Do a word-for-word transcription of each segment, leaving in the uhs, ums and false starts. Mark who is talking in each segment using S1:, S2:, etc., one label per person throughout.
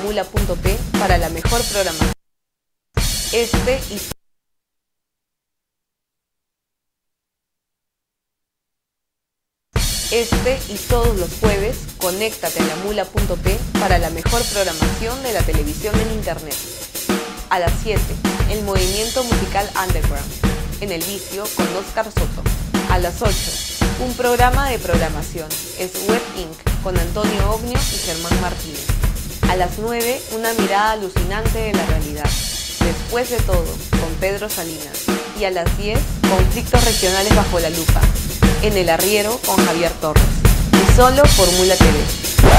S1: mula punto pe para la mejor programación. Este y Este y todos los jueves, conéctate a la mula punto pe para la mejor programación de la televisión en internet. A las siete, el movimiento musical Underground, en el vicio con Oscar Soto. A las ocho, un programa de programación, es Web incorporated, con Antonio Ognio y Germán Martínez. A las nueve, una mirada alucinante de la realidad, Después de todo, con Pedro Salinas. Y a las diez, conflictos regionales bajo la lupa, en El Arriero con Javier Torres. Y solo por Mula T V.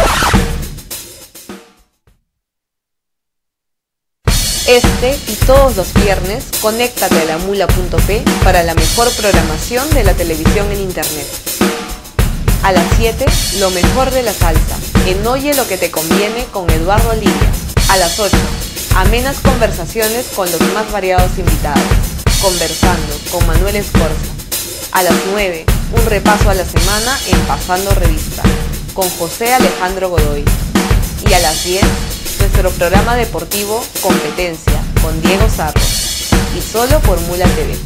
S1: Este y todos los viernes, conéctate a la mula punto pe para la mejor programación de la televisión en internet. A las siete, lo mejor de la salsa, en Oye lo que te conviene con Eduardo Lidia. A las ocho, amenas conversaciones con los más variados invitados, Conversando con Manuel Escorza. A las nueve, un repaso a la semana en Pasando Revista, con José Alejandro Godoy. Y a las diez, nuestro programa deportivo Competencia, con Diego Sarro. Y solo por Mula T V.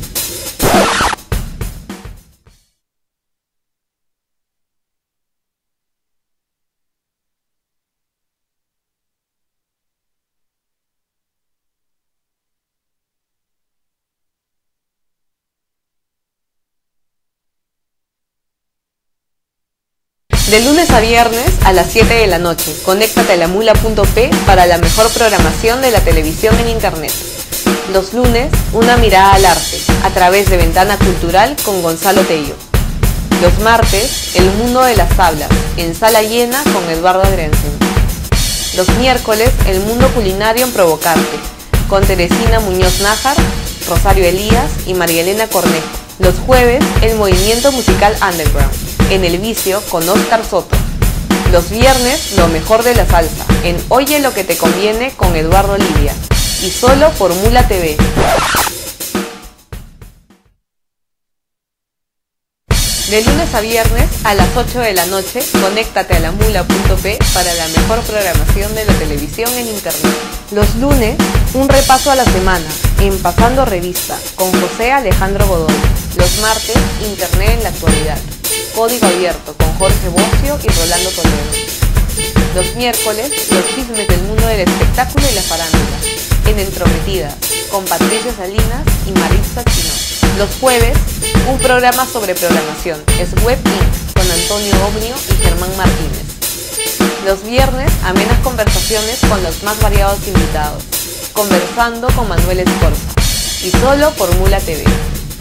S1: De lunes a viernes a las siete de la noche, conéctate a la mula punto pe para la mejor programación de la televisión en internet. Los lunes, una mirada al arte, a través de Ventana Cultural con Gonzalo Tello. Los martes, el mundo de las tablas, en Sala Llena con Eduardo Adriansen. Los miércoles, el mundo culinario en Provocarte, con Teresina Muñoz Nájar, Rosario Elías y María Elena Cornejo. Los jueves, el movimiento musical Underground, en El Vicio con Oscar Soto. Los viernes, lo mejor de la salsa, en Oye lo que te conviene con Eduardo Lidia. Y solo por Mula T V. De lunes a viernes a las ocho de la noche, conéctate a la mula punto pe para la mejor programación de la televisión en internet. Los lunes, un repaso a la semana, en Pasando Revista, con José Alejandro Godoy. Los martes, Internet en la actualidad, Código Abierto, con Jorge Bocio y Rolando Toledo. Los miércoles, los chismes del mundo del espectáculo y la farándula, en Entrometidas, con Patricia Salinas y Maritza Chino. Los jueves, un programa sobre programación, es Web incorporated, con Antonio Ognio y Germán Martínez. Los viernes, amenas conversaciones con los más variados invitados, Conversando con Manuel Escorza. Y solo por Mula T V.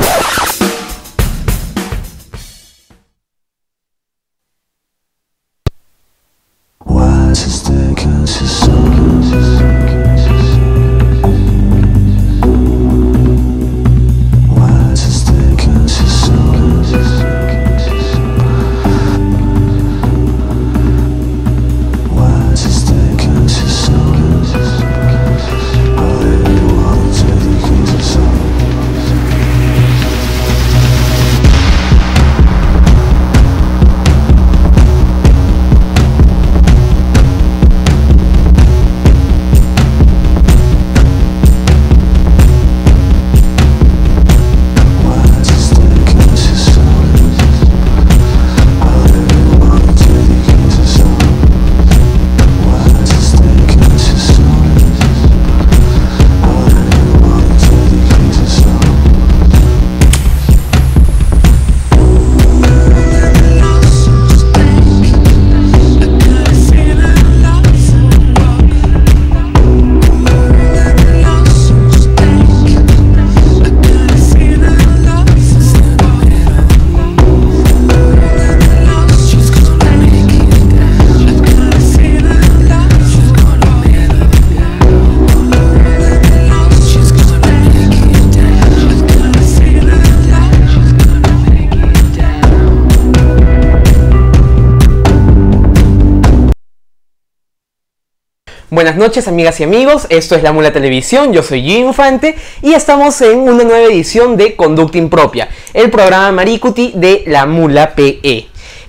S2: Buenas noches, amigas y amigos, esto es La Mula Televisión, yo soy Gio Infante y estamos en una nueva edición de Conducta Impropia, el programa Maricuti de La Mula P E.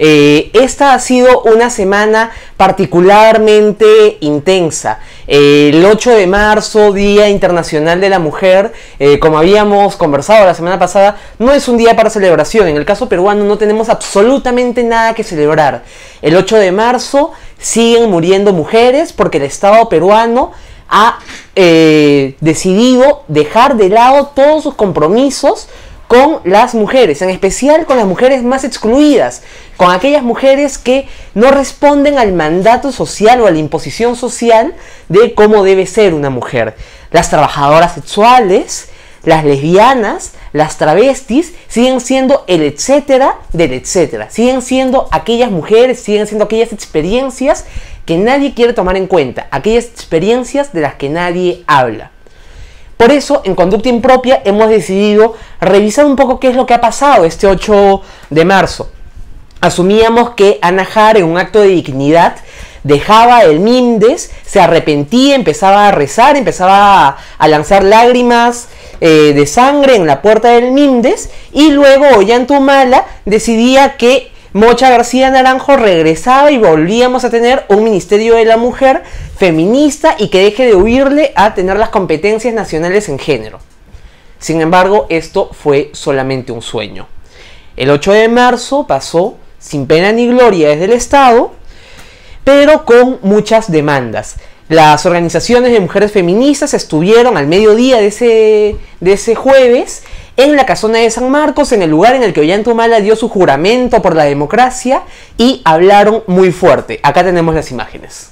S2: Eh, esta ha sido una semana particularmente intensa. Eh, el ocho de marzo, Día Internacional de la Mujer, eh, como habíamos conversado la semana pasada, no es un día para celebración. En el caso peruano no tenemos absolutamente nada que celebrar. El ocho de marzo siguen muriendo mujeres porque el Estado peruano ha eh, decidido dejar de lado todos sus compromisos con las mujeres, en especial con las mujeres más excluidas, con aquellas mujeres que no responden al mandato social o a la imposición social de cómo debe ser una mujer. Las trabajadoras sexuales, las lesbianas, las travestis, siguen siendo el etcétera del etcétera. Siguen siendo aquellas mujeres, siguen siendo aquellas experiencias que nadie quiere tomar en cuenta, aquellas experiencias de las que nadie habla. Por eso, en Conducta Impropia hemos decidido revisar un poco qué es lo que ha pasado este ocho de marzo. Asumíamos que Ana Jara, en un acto de dignidad, dejaba el Mindes, se arrepentía, empezaba a rezar, empezaba a, a lanzar lágrimas eh, de sangre en la puerta del Mindes, y luego Ollanta decidía que Mocha García Naranjo regresaba y volvíamos a tener un Ministerio de la Mujer feminista y que deje de huirle a tener las competencias nacionales en género. Sin embargo, esto fue solamente un sueño. El ocho de marzo pasó sin pena ni gloria desde el Estado, pero con muchas demandas. Las organizaciones de mujeres feministas estuvieron al mediodía de ese, de ese jueves en la casona de San Marcos, en el lugar en el que Ollanta Humala dio su juramento por la democracia, y hablaron muy fuerte. Acá tenemos las imágenes.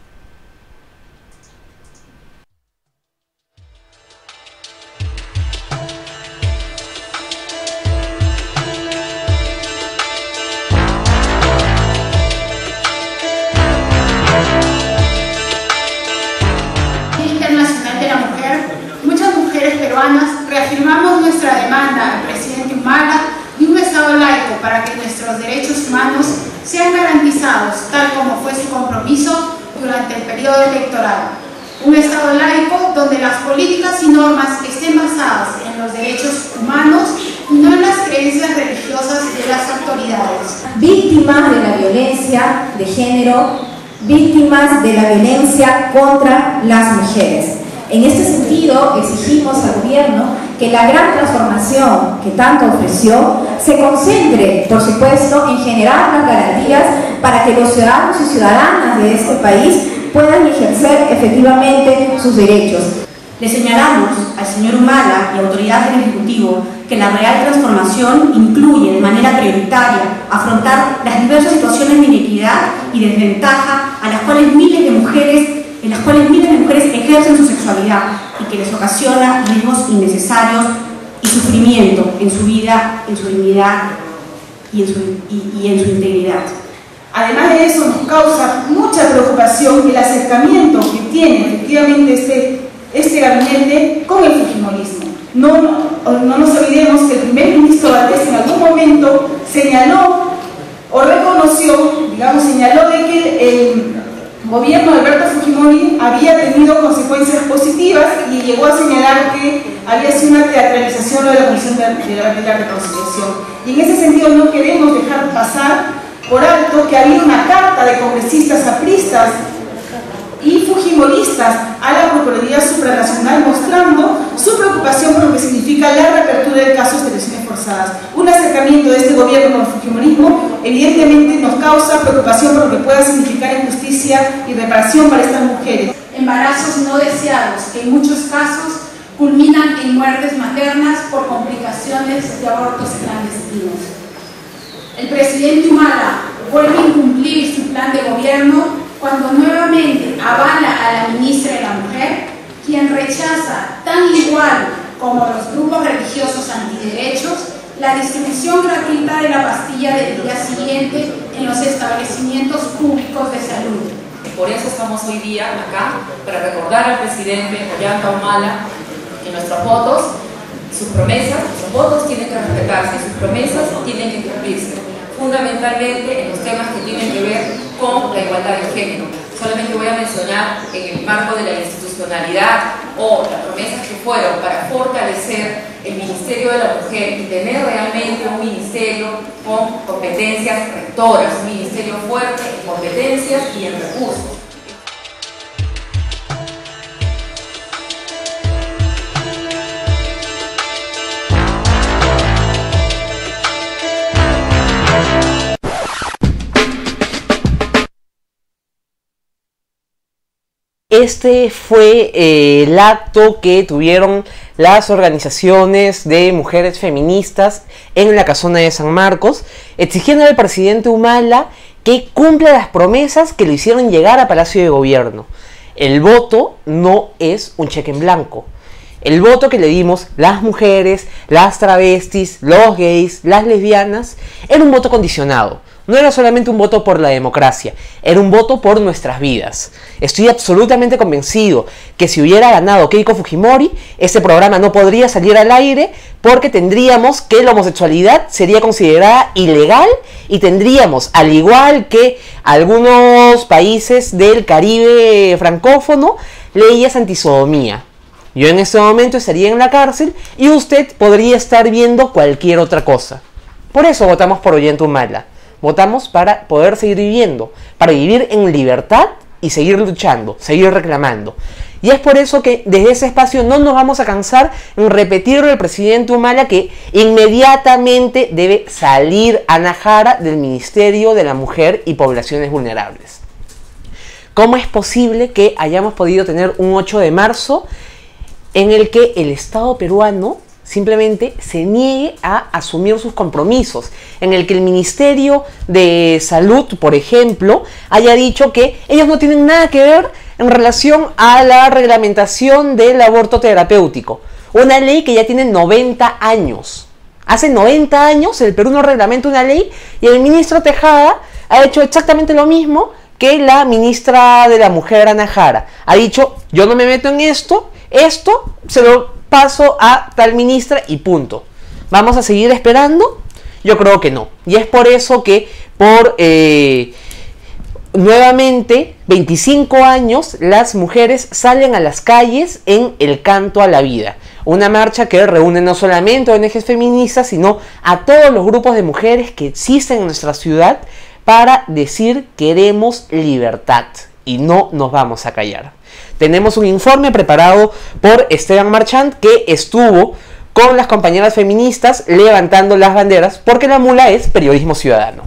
S3: Reafirmamos nuestra demanda al presidente Humala de un Estado laico para que nuestros derechos humanos sean garantizados, tal como fue su compromiso durante el periodo electoral. Un Estado laico donde las políticas y normas estén basadas en los derechos humanos y no en las creencias religiosas de las autoridades.
S4: Víctimas de la violencia de género, víctimas de la violencia contra las mujeres. En este sentido, exigimos al gobierno que la gran transformación que tanto ofreció se concentre, por supuesto, en generar las garantías para que los ciudadanos y ciudadanas de este país puedan ejercer efectivamente sus derechos.
S5: Le señalamos al señor Humala y autoridades del Ejecutivo que la real transformación incluye de manera prioritaria afrontar las diversas situaciones de inequidad y desventaja a las cuales miles de mujeres en las cuales miles de mujeres ejercen su sexualidad y que les ocasiona riesgos innecesarios y sufrimiento en su vida, en su dignidad y en su, y, y en su integridad.
S3: Además de eso, nos causa mucha preocupación el acercamiento que tiene efectivamente este, este gabinete con el fujimorismo. No, no, no nos olvidemos que el primer ministro Valdés en algún momento señaló o reconoció, digamos, señaló de que el gobierno de Alberto Fujimori había tenido consecuencias positivas y llegó a señalar que había sido una teatralización de la Comisión de la, de la Reconciliación. Y en ese sentido no queremos dejar pasar por alto que había una carta de congresistas apristas y fujimoristas a la Procuraduría Supranacional mostrando su preocupación por lo que significa la reapertura de casos de lesiones forzadas. Un acercamiento de este gobierno con el fujimorismo evidentemente nos causa preocupación por lo que pueda significar injusticia y reparación para estas mujeres.
S6: Embarazos no deseados que en muchos casos culminan en muertes maternas por complicaciones de abortos clandestinos. El presidente Humala vuelve a incumplir su plan de gobierno cuando nuevamente avala a la ministra de la Mujer, quien rechaza tan igual como los grupos religiosos antiderechos la distribución gratuita de la pastilla del día siguiente en los establecimientos públicos de salud.
S7: Por eso estamos hoy día acá, para recordar al presidente Ollanta Humala que nuestros votos, sus promesas, sus votos tienen que respetarse, sus promesas tienen que cumplirse, fundamentalmente en los temas que tienen que ver con la igualdad de género. Solamente voy a mencionar en el marco de la institucionalidad o las promesas que fueron para fortalecer el Ministerio de la Mujer y tener realmente un ministerio con competencias rectoras, un ministerio fuerte en competencias y en recursos.
S2: Este fue eh, el acto que tuvieron las organizaciones de mujeres feministas en la casona de San Marcos, exigiendo al presidente Humala que cumpla las promesas que le hicieron llegar a Palacio de Gobierno. El voto no es un cheque en blanco. El voto que le dimos las mujeres, las travestis, los gays, las lesbianas, era un voto condicionado. No era solamente un voto por la democracia, era un voto por nuestras vidas. Estoy absolutamente convencido que si hubiera ganado Keiko Fujimori, este programa no podría salir al aire porque tendríamos que la homosexualidad sería considerada ilegal y tendríamos, al igual que algunos países del Caribe francófono, leyes antisodomía. Yo en este momento estaría en la cárcel y usted podría estar viendo cualquier otra cosa. Por eso votamos por Ollanta Humala. Votamos para poder seguir viviendo, para vivir en libertad y seguir luchando, seguir reclamando. Y es por eso que desde ese espacio no nos vamos a cansar en repetirle al presidente Humala que inmediatamente debe salir Ana Jara del Ministerio de la Mujer y Poblaciones Vulnerables. ¿Cómo es posible que hayamos podido tener un ocho de marzo en el que el Estado peruano simplemente se niegue a asumir sus compromisos, en el que el Ministerio de Salud, por ejemplo, haya dicho que ellos no tienen nada que ver en relación a la reglamentación del aborto terapéutico? Una ley que ya tiene noventa años. Hace noventa años el Perú no reglamenta una ley y el ministro Tejada ha hecho exactamente lo mismo que la ministra de la Mujer, Ana Jara. Ha dicho, yo no me meto en esto, esto se lo paso a tal ministra y punto. ¿Vamos a seguir esperando? Yo creo que no. Y es por eso que por eh, nuevamente veinticinco años las mujeres salen a las calles en el canto a la vida. Una marcha que reúne no solamente a O N Ges feministas, sino a todos los grupos de mujeres que existen en nuestra ciudad para decir queremos libertad y no nos vamos a callar. Tenemos un informe preparado por Esteban Marchand que estuvo con las compañeras feministas levantando las banderas porque la mula es periodismo ciudadano.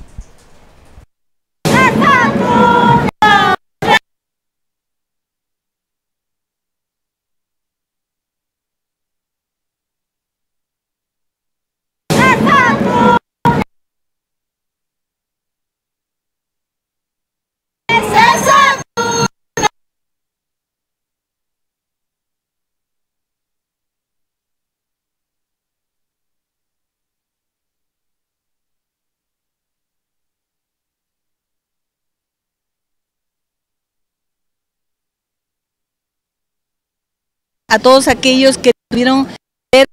S8: A todos aquellos que tuvieron ver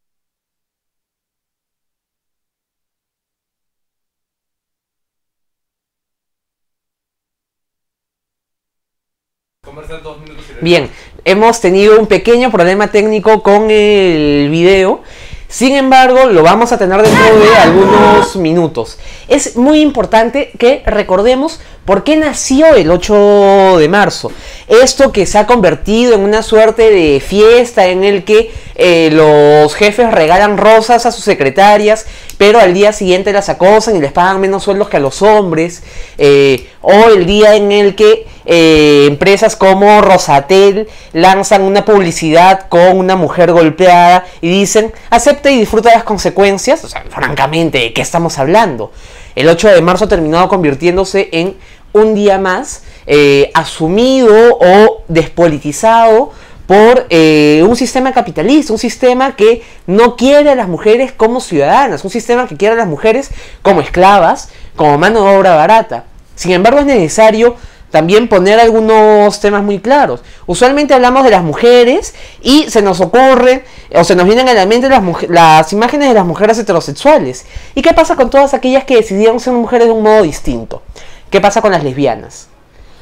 S2: Bien, hemos tenido un pequeño problema técnico con el video. Sin embargo, lo vamos a tener dentro de algunos minutos. Es muy importante que recordemos por qué nació el ocho de marzo. Esto que se ha convertido en una suerte de fiesta en el que eh, los jefes regalan rosas a sus secretarias, pero al día siguiente las acosan y les pagan menos sueldos que a los hombres. Eh, o el día en el que eh, empresas como Rosatel lanzan una publicidad con una mujer golpeada y dicen acepta y disfruta las consecuencias. O sea, francamente, ¿de qué estamos hablando? El ocho de marzo ha terminado convirtiéndose en un día más eh, asumido o despolitizado por eh, un sistema capitalista, un sistema que no quiere a las mujeres como ciudadanas, un sistema que quiere a las mujeres como esclavas, como mano de obra barata. Sin embargo, es necesario también poner algunos temas muy claros. Usualmente hablamos de las mujeres y se nos ocurre o se nos vienen a la mente las, las imágenes de las mujeres heterosexuales. ¿Y qué pasa con todas aquellas que decidieron ser mujeres de un modo distinto? ¿Qué pasa con las lesbianas?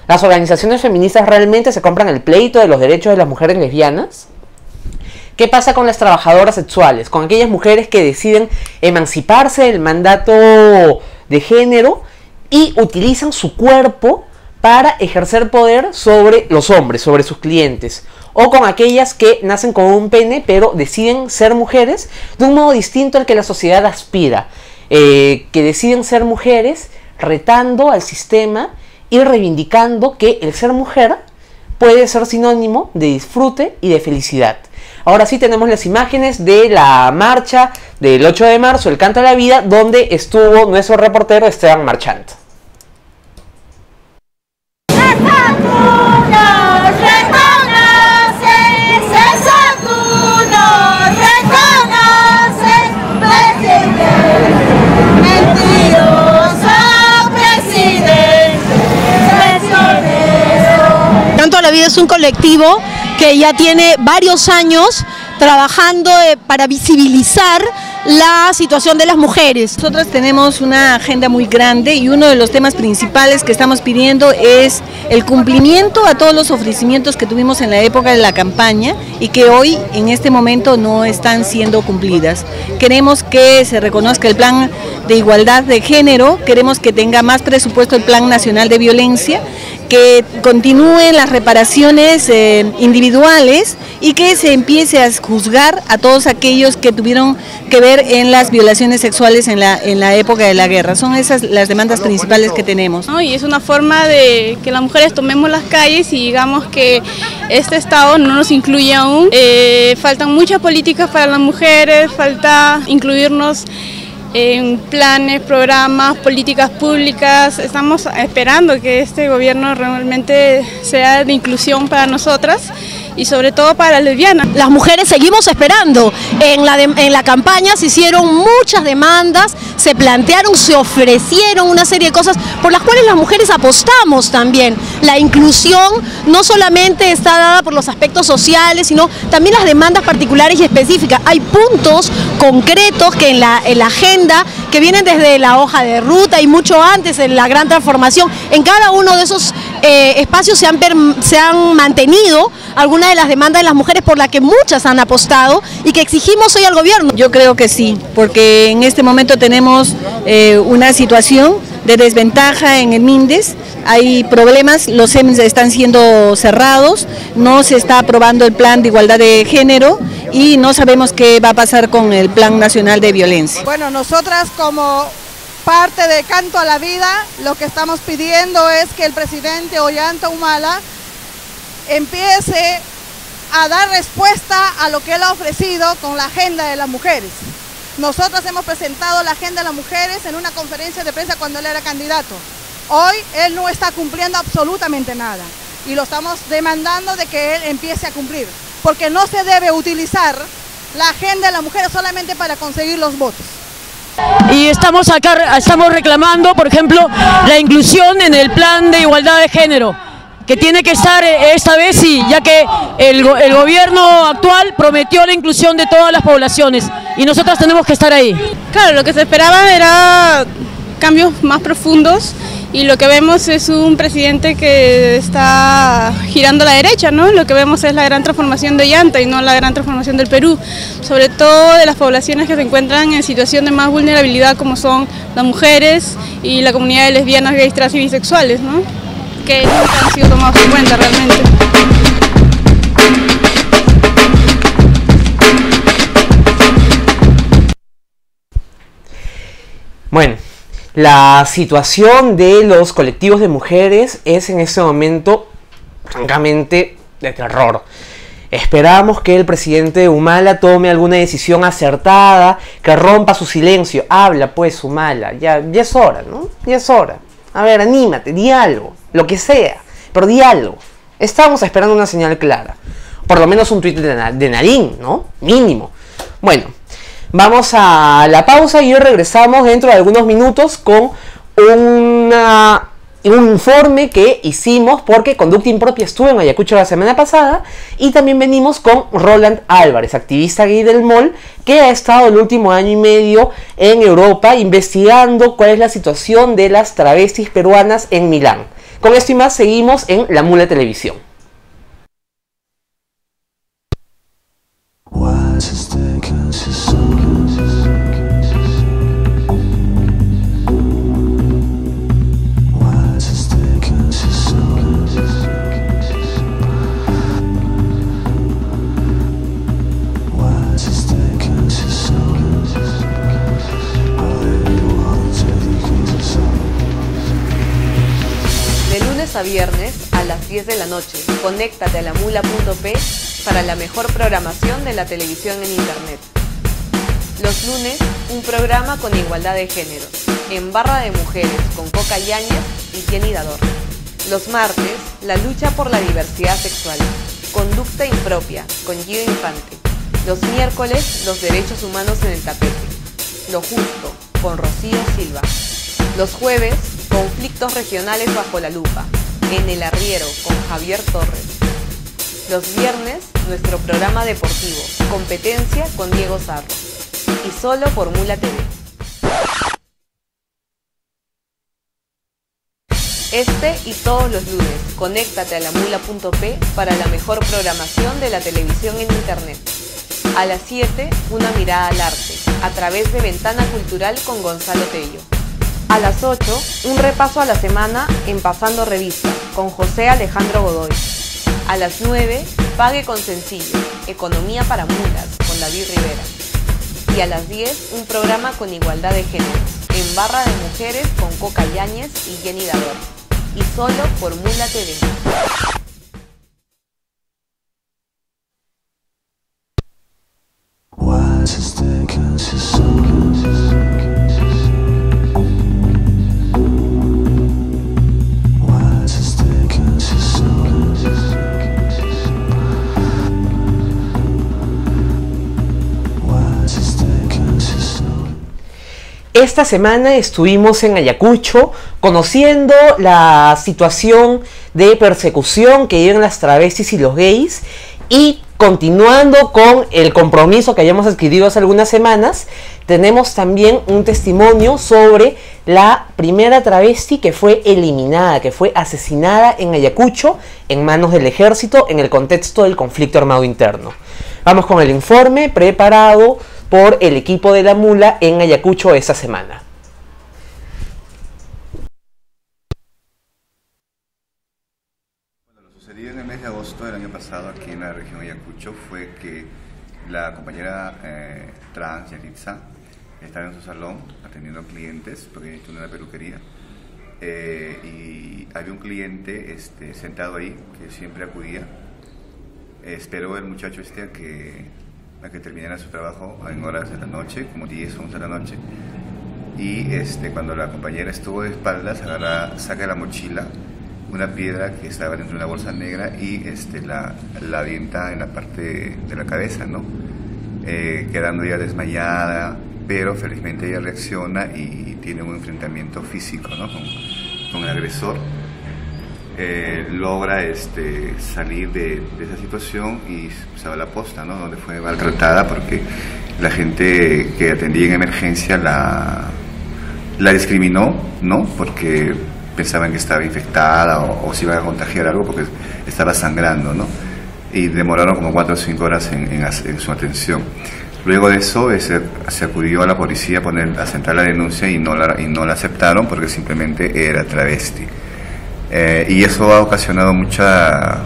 S2: ¿Las organizaciones feministas realmente se compran el pleito de los derechos de las mujeres lesbianas? ¿Qué pasa con las trabajadoras sexuales? Con aquellas mujeres que deciden emanciparse del mandato de género y utilizan su cuerpo para ejercer poder sobre los hombres, sobre sus clientes. O con aquellas que nacen con un pene pero deciden ser mujeres de un modo distinto al que la sociedad aspira. Eh, que deciden ser mujeres retando al sistema y reivindicando que el ser mujer puede ser sinónimo de disfrute y de felicidad. Ahora sí tenemos las imágenes de la marcha del ocho de marzo, el Canto a la Vida, donde estuvo nuestro reportero Esteban Marchant.
S9: Canto a la Vida es un colectivo que ya tiene varios años trabajando eh, para visibilizar la situación de las mujeres.
S8: Nosotros tenemos una agenda muy grande y uno de los temas principales que estamos pidiendo es el cumplimiento a todos los ofrecimientos que tuvimos en la época de la campaña y que hoy en este momento no están siendo cumplidas. Queremos que se reconozca el plan de igualdad de género, queremos que tenga más presupuesto el Plan Nacional de Violencia, que continúen las reparaciones eh, individuales y que se empiece a juzgar a todos aquellos que tuvieron que ver en las violaciones sexuales en la, en la época de la guerra. Son esas las demandas principales que tenemos.
S10: ¿No? Y es una forma de que las mujeres tomemos las calles y digamos que este Estado no nos incluye aún. Eh, faltan muchas políticas para las mujeres, falta incluirnos en planes, programas, políticas públicas. Estamos esperando que este gobierno realmente sea de inclusión para nosotras y sobre todo para las lesbianas.
S9: Las mujeres seguimos esperando. En la, de, en la campaña se hicieron muchas demandas, se plantearon, se ofrecieron una serie de cosas por las cuales las mujeres apostamos también. La inclusión no solamente está dada por los aspectos sociales, sino también las demandas particulares y específicas. Hay puntos concretos que en la, en la agenda, que vienen desde la hoja de ruta y mucho antes en la gran transformación. En cada uno de esos eh, espacios se han, se han mantenido algunas de las demandas de las mujeres por las que muchas han apostado y que exigimos hoy al gobierno.
S8: Yo creo que sí, porque en este momento tenemos eh, una situación de desventaja en el MINDES, hay problemas, los C E M están siendo cerrados, no se está aprobando el plan de igualdad de género y no sabemos qué va a pasar con el Plan Nacional de Violencia.
S11: Bueno, nosotras como parte de Canto a la Vida, lo que estamos pidiendo es que el presidente Ollanta Humala empiece a dar respuesta a lo que él ha ofrecido con la agenda de las mujeres. Nosotros hemos presentado la agenda de las mujeres en una conferencia de prensa cuando él era candidato. Hoy él no está cumpliendo absolutamente nada y lo estamos demandando de que él empiece a cumplir, porque no se debe utilizar la agenda de las mujeres solamente para conseguir los votos.
S12: Y estamos acá, estamos reclamando, por ejemplo, la inclusión en el plan de igualdad de género, que tiene que estar esta vez sí, ya que el, el gobierno actual prometió la inclusión de todas las poblaciones y nosotras tenemos que estar ahí.
S10: Claro, lo que se esperaba era cambios más profundos y lo que vemos es un presidente que está girando a la derecha, ¿no? Lo que vemos es la gran transformación de Ollanta y no la gran transformación del Perú, sobre todo de las poblaciones que se encuentran en situación de más vulnerabilidad como son las mujeres y la comunidad de lesbianas, gays, trans y bisexuales, ¿no? Que nunca han sido tomados en cuenta realmente.
S2: Bueno, la situación de los colectivos de mujeres es en este momento francamente de terror. Esperamos que el presidente Humala tome alguna decisión acertada, que rompa su silencio. Habla pues, Humala, ya, ya es hora, ¿no? Ya es hora. A ver, anímate, di algo, lo que sea, pero di algo. Estamos esperando una señal clara. Por lo menos un tuit de, de Narín, ¿no? Mínimo. Bueno, vamos a la pausa y hoy regresamos dentro de algunos minutos con una, un informe que hicimos porque Conducta Impropia estuvo en Ayacucho la semana pasada y también venimos con Roland Álvarez, activista gay del M O L, que ha estado el último año y medio en Europa investigando cuál es la situación de las travestis peruanas en Milán. Con esto y más seguimos en La Mula Televisión.
S1: A viernes a las diez de la noche. Conéctate a la mula punto pe para la mejor programación de la televisión en internet. Los lunes, un programa con igualdad de género, en Barra de Mujeres con Coca Yáñez y Jenny Dador. Los martes, la lucha por la diversidad sexual, Conducta Impropia con Gio Infante. Los miércoles, los derechos humanos en el tapete, Lo Justo con Rocío Silva. Los jueves, conflictos regionales bajo la lupa, en El Arriero con Javier Torres. Los viernes, nuestro programa deportivo, Competencia con Diego Sarro. Y solo por Mula T V. Este y todos los lunes, conéctate a la mula punto pe para la mejor programación de la televisión en internet. A las siete, una mirada al arte, a través de Ventana Cultural con Gonzalo Tello. A las ocho, un repaso a la semana en Pasando Revista, con José Alejandro Godoy. A las nueve, Pague con Sencillo, Economía para Mulas, con David Rivera. Y a las diez, un programa con igualdad de género, en Barra de Mujeres con Coca Yáñez y Jenny Dador. Y solo por Mula T V.
S2: Esta semana estuvimos en Ayacucho conociendo la situación de persecución que viven las travestis y los gays, y continuando con el compromiso que hayamos adquirido hace algunas semanas, tenemos también un testimonio sobre la primera travesti que fue eliminada, que fue asesinada en Ayacucho en manos del ejército en el contexto del conflicto armado interno. Vamos con el informe preparado por el equipo de La Mula en Ayacucho esta semana.
S13: Bueno, lo sucedido en el mes de agosto del año pasado aquí en la región de Ayacucho fue que la compañera eh, trans, Yalitza, estaba en su salón atendiendo clientes, porque tiene una peluquería, eh, y había un cliente este, sentado ahí que siempre acudía. Esperó el muchacho este a que a que terminara su trabajo en horas de la noche, como diez, once de la noche, y este, cuando la compañera estuvo de espaldas, agarra, saca de la mochila una piedra que estaba dentro de una bolsa negra y este, la, la avienta en la parte de la cabeza, ¿no? Eh, quedando ella desmayada, pero felizmente ella reacciona y tiene un enfrentamiento físico, ¿no? con, con el agresor. Eh, logra este, salir de, de esa situación y se va a la posta, ¿no? Donde fue maltratada porque la gente que atendía en emergencia la, la discriminó, ¿no? Porque pensaban que estaba infectada o, o se iba a contagiar algo porque estaba sangrando, ¿no? Y demoraron como cuatro o cinco horas en, en, en su atención. Luego de eso eh, se, se acudió a la policía a, poner, a sentar la denuncia y no la, y no la aceptaron porque simplemente era travesti. Eh, y eso ha ocasionado mucha...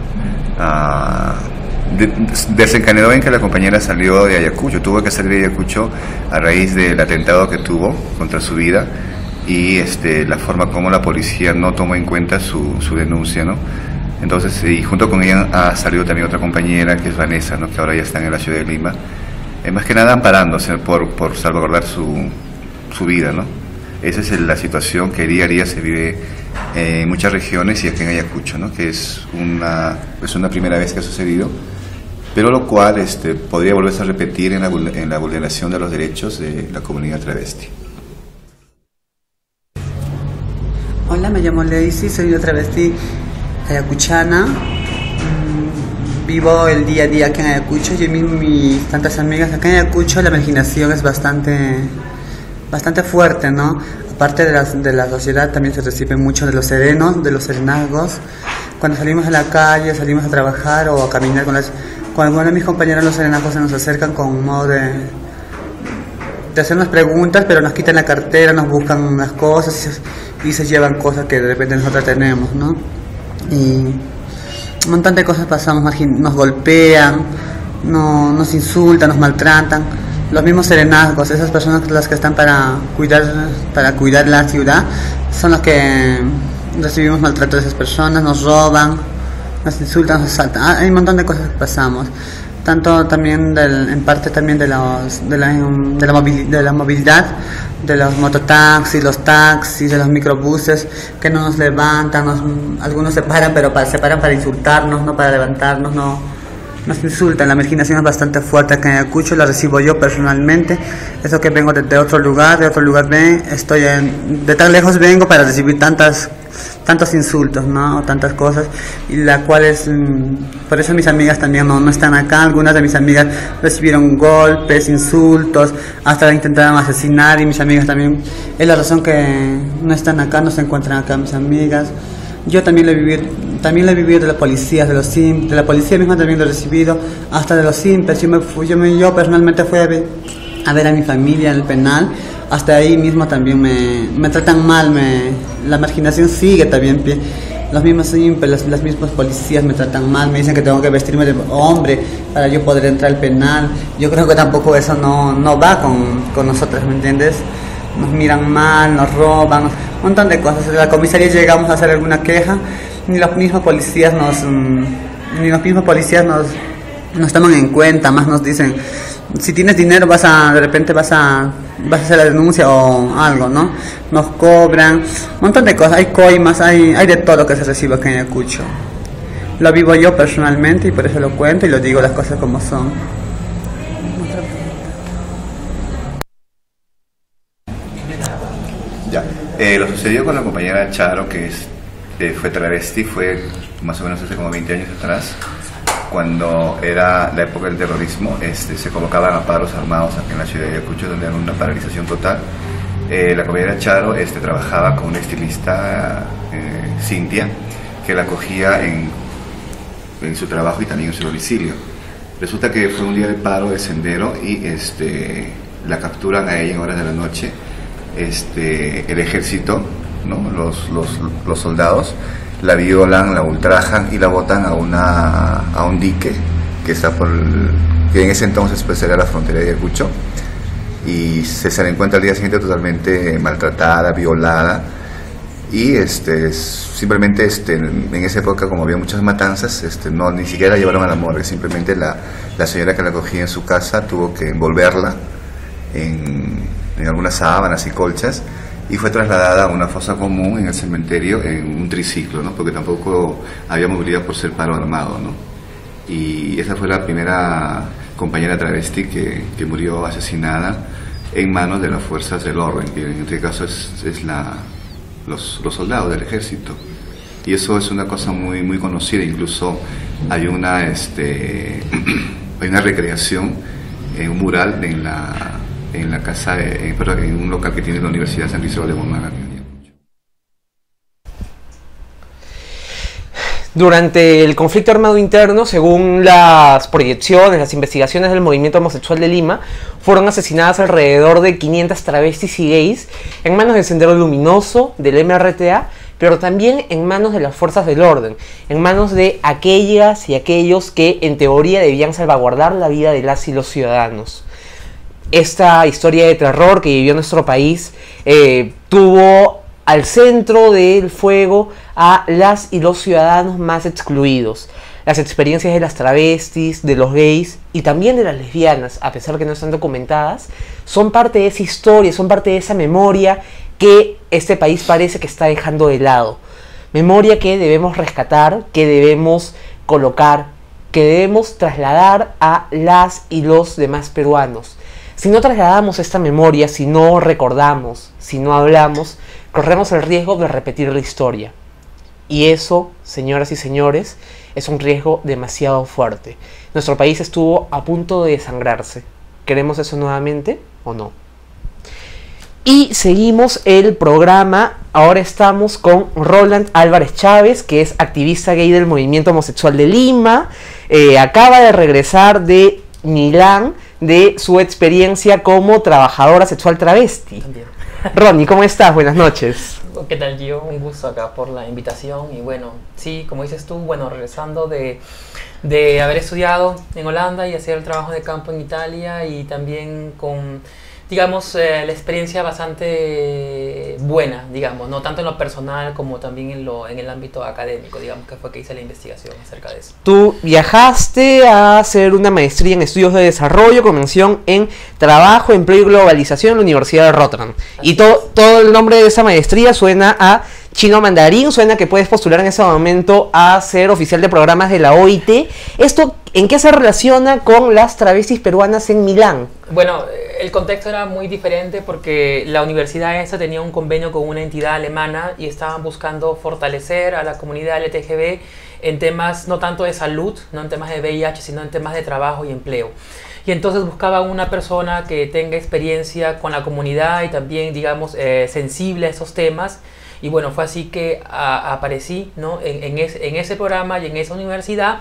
S13: Uh, de, desencadenó en que la compañera salió de Ayacucho, tuvo que salir de Ayacucho a raíz del atentado que tuvo contra su vida y este, la forma como la policía no tomó en cuenta su, su denuncia, ¿no? Entonces, y junto con ella ha salido también otra compañera que es Vanessa, ¿no? Que ahora ya está en la ciudad de Lima, eh, más que nada amparándose por, por salvaguardar su, su vida, ¿no? Esa es la situación que día a día se vive en muchas regiones y aquí en Ayacucho, ¿no? Que es una, es una primera vez que ha sucedido, pero lo cual este, podría volverse a repetir en la, en la vulneración de los derechos de la comunidad travesti.
S14: Hola, me llamo Lacey, soy una travesti ayacuchana. Vivo el día a día aquí en Ayacucho. Yo y mis tantas amigas acá en Ayacucho, la marginación es bastante... bastante fuerte, ¿no? parte de la, de la sociedad también se recibe mucho de los serenos, de los serenazgos. Cuando salimos a la calle, salimos a trabajar o a caminar con las... Con algunos de mis compañeros los serenazgos se nos acercan con un modo de, de hacernos preguntas, pero nos quitan la cartera, nos buscan unas cosas y se, y se llevan cosas que de repente nosotros tenemos, ¿no? Y un montón de cosas pasamos, nos golpean, no, nos insultan, nos maltratan. Los mismos serenazgos, esas personas las que están para cuidar, para cuidar la ciudad, son los que recibimos maltrato de esas personas, nos roban, nos insultan, nos asaltan. Hay un montón de cosas que pasamos, tanto también del, en parte también de, los, de, la, de, la movilidad, de la movilidad, de los mototaxis, los taxis, de los microbuses que no nos levantan, nos, algunos se paran, pero para, se paran para insultarnos, no para levantarnos, no. Nos insultan, la marginación es bastante fuerte acá en Ayacucho, la recibo yo personalmente. Eso que vengo de, de otro lugar, de otro lugar ven, estoy en, de tan lejos vengo para recibir tantas, tantos insultos, ¿no? O tantas cosas, y la cual es, por eso mis amigas también no, no están acá. Algunas de mis amigas recibieron golpes, insultos, hasta la intentaron asesinar, y mis amigas también, es la razón que no están acá, no se encuentran acá mis amigas. Yo también lo he vivido, también lo he vivido de la policía, de los sim, de la policía misma también lo he recibido, hasta de los simples. Yo, me fui, yo, me, yo personalmente fui a ver, a ver a mi familia en el penal, hasta ahí mismo también me, me tratan mal, me, la marginación sigue también. Los mismos simples, las, las mismas policías me tratan mal, me dicen que tengo que vestirme de hombre para yo poder entrar al penal. Yo creo que tampoco eso no, no va con, con nosotros, ¿me entiendes? Nos miran mal, nos roban, un montón de cosas. En la comisaría llegamos a hacer alguna queja, ni los mismos policías nos, ni los mismos policías nos, nos toman en cuenta, más nos dicen, si tienes dinero vas a, de repente vas a, vas a hacer la denuncia o algo, ¿no? Nos cobran, un montón de cosas, hay coimas, hay, hay de todo que se recibe acá en Ayacucho. Lo vivo yo personalmente y por eso lo cuento y lo digo las cosas como son.
S13: Ya, eh, lo sucedió con la compañera Charo, que es, eh, fue travesti, fue más o menos hace como veinte años atrás, cuando era la época del terrorismo. Este, se colocaban a paros armados aquí en la ciudad de Ayacucho, donde había una paralización total. Eh, la compañera Charo este, trabajaba con una estilista, eh, Cintia, que la acogía en, en su trabajo y también en su domicilio. Resulta que fue un día de paro de sendero y este, la capturan a ella en horas de la noche. Este, el ejército, ¿no? los, los, los soldados la violan, la ultrajan y la botan a, una, a un dique que está por el, que en ese entonces pues era la frontera de Ayacucho, y se, se la encuentra al día siguiente totalmente maltratada, violada, y este, simplemente este, en esa época, como había muchas matanzas, este, no, ni siquiera la llevaron a la morgue, simplemente la, la señora que la acogía en su casa tuvo que envolverla en en algunas sábanas y colchas, y fue trasladada a una fosa común en el cementerio en un triciclo, ¿no? Porque tampoco había movilidad por ser paro armado, ¿no? Y esa fue la primera compañera travesti que, que murió asesinada en manos de las fuerzas del orden, que en este caso es, es la, los, los soldados del ejército. Y eso es una cosa muy, muy conocida. Incluso hay una, este, hay una recreación en un mural en la en la casa, de, en, en un local que tiene la Universidad de San Cristóbal de Bonmaga.
S2: Durante el conflicto armado interno, según las proyecciones, las investigaciones del movimiento homosexual de Lima, fueron asesinadas alrededor de quinientas travestis y gays en manos del Sendero Luminoso, del M R T A, pero también en manos de las fuerzas del orden, en manos de aquellas y aquellos que en teoría debían salvaguardar la vida de las y los ciudadanos. Esta historia de terror que vivió nuestro país eh, tuvo al centro del fuego a las y los ciudadanos más excluidos. Las experiencias de las travestis, de los gays y también de las lesbianas, a pesar que no están documentadas, son parte de esa historia, son parte de esa memoria que este país parece que está dejando de lado. Memoria que debemos rescatar, que debemos colocar, que debemos trasladar a las y los demás peruanos. Si no trasladamos esta memoria, si no recordamos, si no hablamos, corremos el riesgo de repetir la historia. Y eso, señoras y señores, es un riesgo demasiado fuerte. Nuestro país estuvo a punto de desangrarse. ¿Queremos eso nuevamente o no? Y seguimos el programa. Ahora estamos con Roland Álvarez Chávez, que es activista gay del movimiento homosexual de Lima. Eh, acaba de regresar de Milán, de su experiencia como trabajadora sexual travesti.
S15: También.
S2: Ronnie, ¿cómo estás? Buenas noches.
S15: ¿Qué tal, Gio? Un gusto acá por la invitación. Y bueno, sí, como dices tú, bueno, regresando de, de haber estudiado en Holanda y hacer el trabajo de campo en Italia, y también con, digamos, eh, la experiencia bastante buena, digamos, no tanto en lo personal como también en, lo, en el ámbito académico, digamos, que fue que hice la investigación acerca de eso.
S2: Tú viajaste a hacer una maestría en estudios de desarrollo con mención en trabajo, empleo y globalización en la Universidad de Rotterdam. Así y to, todo el nombre de esa maestría suena a chino mandarín, suena que puedes postular en ese momento a ser oficial de programas de la O I T. ¿Esto en qué se relaciona con las travestis peruanas en Milán?
S15: Bueno, el contexto era muy diferente porque la universidad esa tenía un convenio con una entidad alemana y estaban buscando fortalecer a la comunidad L G T B en temas no tanto de salud, no en temas de V I H, sino en temas de trabajo y empleo. Y entonces buscaba una persona que tenga experiencia con la comunidad y también, digamos, eh, sensible a esos temas. Y bueno, fue así que a, aparecí, ¿no? en, en, es, en ese programa y en esa universidad,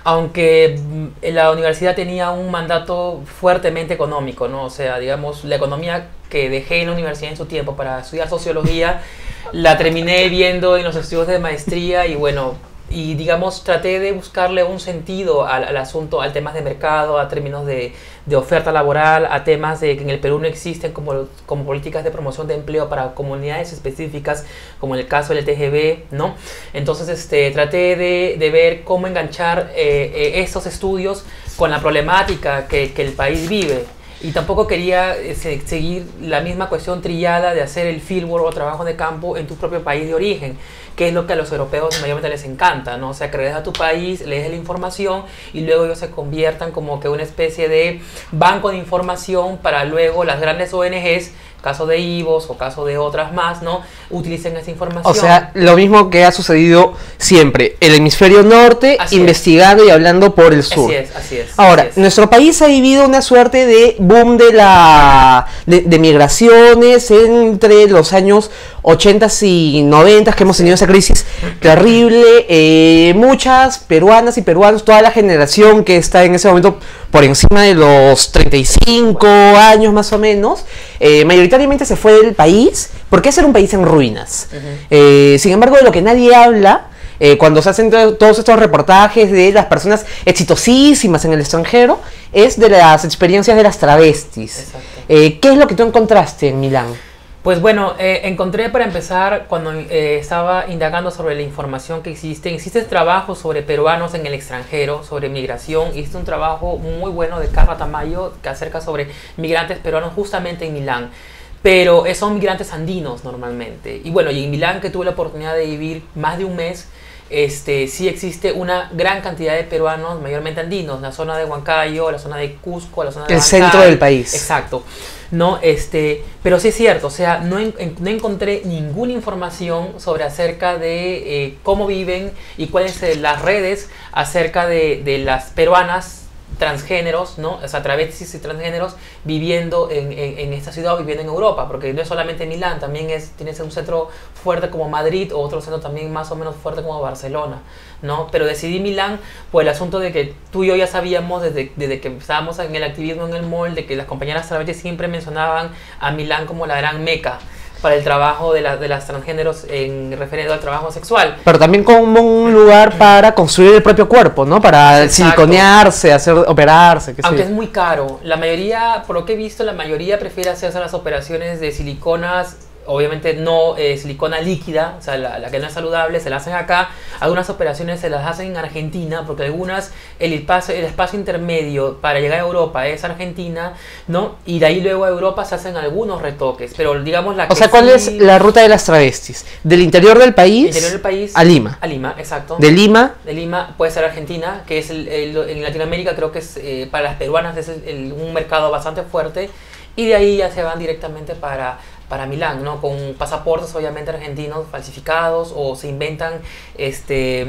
S15: aunque la universidad tenía un mandato fuertemente económico, ¿no? O sea, digamos, la economía que dejé en la universidad en su tiempo para estudiar sociología, la terminé viendo en los estudios de maestría y bueno, y digamos, traté de buscarle un sentido al, al asunto, al temas de mercado, a términos de, de oferta laboral, a temas de que en el Perú no existen como, como políticas de promoción de empleo para comunidades específicas, como en el caso del L G T B, ¿no? Entonces, este, traté de, de ver cómo enganchar eh, eh, estos estudios con la problemática que, que el país vive. Y tampoco quería eh, seguir la misma cuestión trillada de hacer el fieldwork o trabajo de campo en tu propio país de origen, que es lo que a los europeos mayormente les encanta, ¿no? O sea, que regresas a tu país, lees la información y luego ellos se conviertan como que una especie de banco de información para luego las grandes O N Ges, caso de I V O S o caso de otras más, ¿no? Utilicen esa información.
S2: O sea, lo mismo que ha sucedido siempre, el hemisferio norte así investigando es. Y hablando por el sur.
S15: Así es, así es.
S2: Ahora,
S15: así es.
S2: Nuestro país ha vivido una suerte de boom de la de, de migraciones entre los años ochenta y noventa, que hemos tenido esa crisis terrible. Eh, muchas peruanas y peruanos, toda la generación que está en ese momento por encima de los treinta y cinco años más o menos, eh, mayoritariamente se fue del país porque ese era un país en ruinas. Uh-huh. eh, sin embargo, de lo que nadie habla eh, cuando se hacen to todos estos reportajes de las personas exitosísimas en el extranjero es de las experiencias de las travestis. Eh, ¿Qué es lo que tú encontraste en Milán?
S15: Pues bueno, eh, encontré para empezar, cuando eh, estaba indagando sobre la información que existe, existe trabajos sobre peruanos en el extranjero, sobre migración, y existe un trabajo muy bueno de Carla Tamayo que acerca sobre migrantes peruanos justamente en Milán, pero eh, son migrantes andinos normalmente. Y bueno, y en Milán, que tuve la oportunidad de vivir más de un mes, Este, sí existe una gran cantidad de peruanos, mayormente andinos, la zona de Huancayo, la zona de Cusco, la zona de
S2: el
S15: Bancay,
S2: centro del país.
S15: Exacto. No, este, pero sí es cierto, o sea, no, en, no encontré ninguna información sobre acerca de eh, cómo viven y cuáles son las redes acerca de, de las peruanas transgéneros, ¿no? O sea, travestis y transgéneros viviendo en, en, en esta ciudad o viviendo en Europa, porque no es solamente Milán, también es, tienes un centro fuerte como Madrid o otro centro también más o menos fuerte como Barcelona, ¿no? Pero decidí Milán por el asunto de que tú y yo ya sabíamos desde, desde que estábamos en el activismo en el mall, de que las compañeras travestis siempre mencionaban a Milán como la gran meca para el trabajo de, la, de las transgéneros en referido al trabajo sexual.
S2: Pero también como un lugar para construir el propio cuerpo, ¿no? Para Exacto. siliconearse, hacer, operarse. Qué
S15: Aunque
S2: sé.
S15: es muy caro. La mayoría, por lo que he visto, la mayoría prefiere hacerse las operaciones de siliconas, obviamente no eh, silicona líquida, o sea, la, la que no es saludable, se la hacen acá. Algunas operaciones se las hacen en Argentina, porque algunas, el espacio, el espacio intermedio para llegar a Europa es Argentina, ¿no? Y de ahí luego a Europa se hacen algunos retoques, pero digamos la
S2: O sea, ¿cuál sí... es la ruta de las travestis? ¿Del interior del país,
S15: interior del país
S2: a Lima?
S15: A Lima, exacto.
S2: ¿De Lima?
S15: De Lima puede ser Argentina, que es el, el, en Latinoamérica creo que es, eh, para las peruanas es el, el, un mercado bastante fuerte, y de ahí ya se van directamente para... para Milán, ¿no? Con pasaportes obviamente argentinos falsificados o se inventan este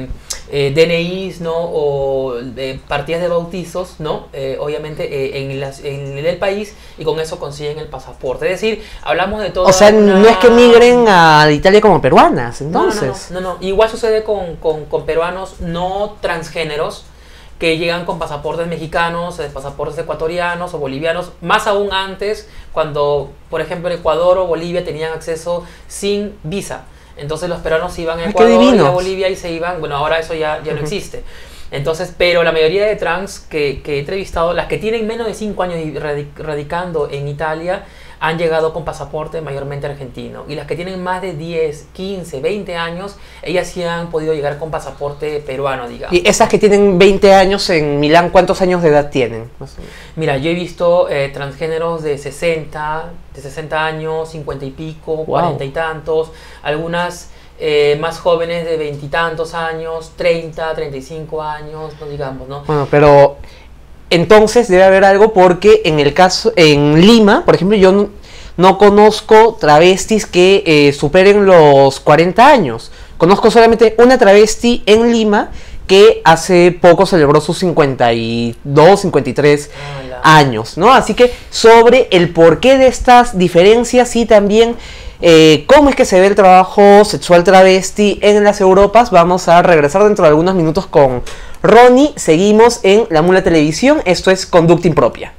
S15: eh, D N Is, ¿no? O eh, partidas de bautizos, ¿no? Eh, obviamente eh, en, las, en el país, y con eso consiguen el pasaporte. Es decir, hablamos de todo.
S2: O sea, una... no es que migren a Italia como peruanas, entonces.
S15: No, no, no, no, no. Igual sucede con, con, con peruanos no transgéneros que llegan con pasaportes mexicanos, eh, pasaportes ecuatorianos o bolivianos, más aún antes, cuando, por ejemplo, Ecuador o Bolivia tenían acceso sin visa. Entonces los peruanos iban a Ecuador y a Bolivia y se iban, bueno, ahora eso ya, ya uh-huh. no existe. Entonces, pero la mayoría de trans que, que he entrevistado, las que tienen menos de cinco años radicando en Italia, han llegado con pasaporte mayormente argentino. Y las que tienen más de diez, quince, veinte años, ellas sí han podido llegar con pasaporte peruano, digamos.
S2: ¿Y esas que tienen veinte años en Milán, cuántos años de edad tienen?
S15: Mira, yo he visto eh, transgéneros de sesenta, de sesenta años, cincuenta y pico, wow. cuarenta y tantos, algunas eh, más jóvenes de veintitantos años, treinta, treinta y cinco años, no digamos, ¿no?
S2: Bueno, pero... entonces debe haber algo, porque en el caso, en Lima, por ejemplo, yo no, no conozco travestis que eh, superen los cuarenta años. Conozco solamente una travesti en Lima que hace poco celebró sus cincuenta y dos, cincuenta y tres años, ¿no? Así que sobre el porqué de estas diferencias y también eh, cómo es que se ve el trabajo sexual travesti en las Europas, vamos a regresar dentro de algunos minutos con Ronnie. Seguimos en La Mula Televisión, esto es Conducta Impropia.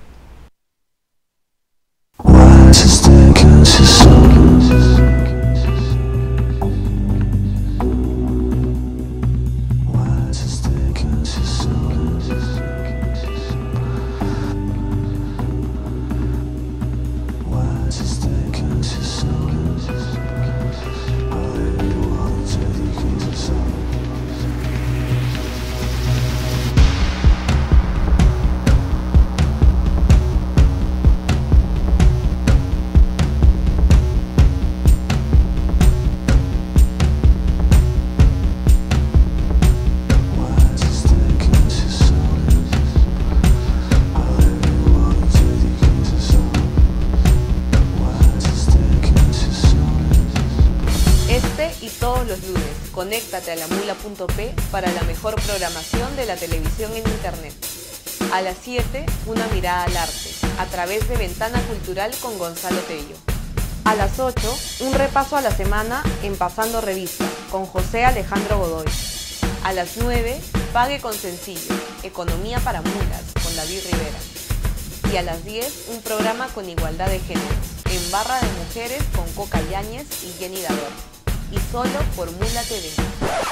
S1: Conéctate a la mula punto pe para la mejor programación de la televisión en internet. A las siete, una mirada al arte, a través de Ventana Cultural con Gonzalo Tello. A las ocho, un repaso a la semana en Pasando Revista, con José Alejandro Godoy. A las nueve, Pague con Sencillo, Economía para Mulas, con David Rivera. Y a las diez, un programa con igualdad de géneros, en Barra de Mujeres con Coca Yáñez y Jenny Dador. Y solo por Mula T V.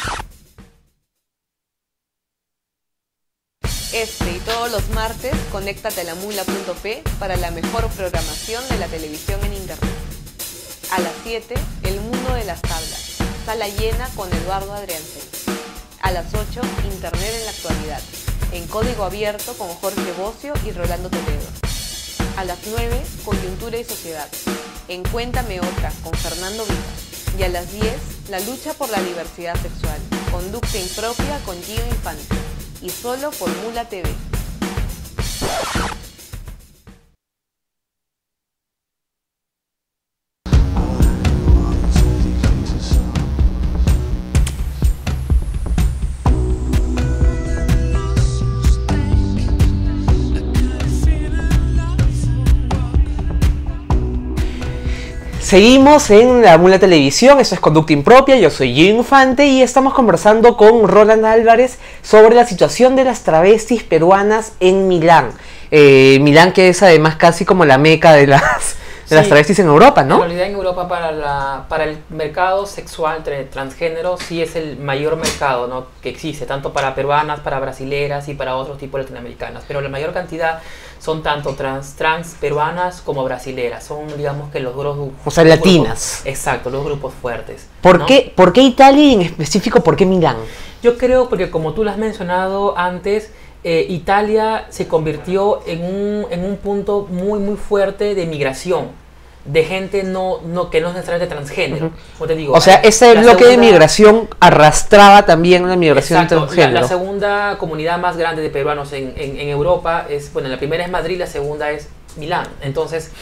S1: Este y todos los martes, conéctate a la mula punto pe para la mejor programación de la televisión en internet. A las siete, El Mundo de las Tablas, sala llena con Eduardo Adriansen. A las ocho, Internet en la actualidad, en código abierto con Jorge Bocio y Rolando Toledo. A las nueve, Coyuntura y Sociedad, en Cuéntame Otra con Fernando Vivas. Y a las diez, la lucha por la diversidad sexual, Conducta Impropia con Gio Infante, y solo por Mula T V.
S2: Seguimos en La Mula Televisión, esto es Conducta Impropia, yo soy Gio Infante y estamos conversando con Roland Álvarez sobre la situación de las travestis peruanas en Milán. Eh, Milán, que es además casi como la meca de las, de sí, las travestis en Europa, ¿no?
S15: En realidad en Europa para, la, para el mercado sexual transgénero sí es el mayor mercado, ¿no?, que existe, tanto para peruanas, para brasileras y para otros tipos latinoamericanas, pero la mayor cantidad son tanto trans, trans peruanas como brasileras, son digamos que los grupos...
S2: O sea,
S15: los
S2: latinas.
S15: Grupos, exacto, los grupos fuertes.
S2: ¿Por,
S15: ¿no?
S2: qué, ¿Por qué Italia y en específico por qué Milán?
S15: Yo creo porque como tú lo has mencionado antes, eh, Italia se convirtió en un, en un punto muy muy fuerte de migración, de gente no, no, que no es necesariamente transgénero. Uh-huh. Como te digo,
S2: o sea, ese bloque
S15: segunda,
S2: de migración arrastraba también la migración
S15: exacto,
S2: transgénero.
S15: La, la segunda comunidad más grande de peruanos en, en, en Europa es, bueno, la primera es Madrid, la segunda es Milán. Entonces,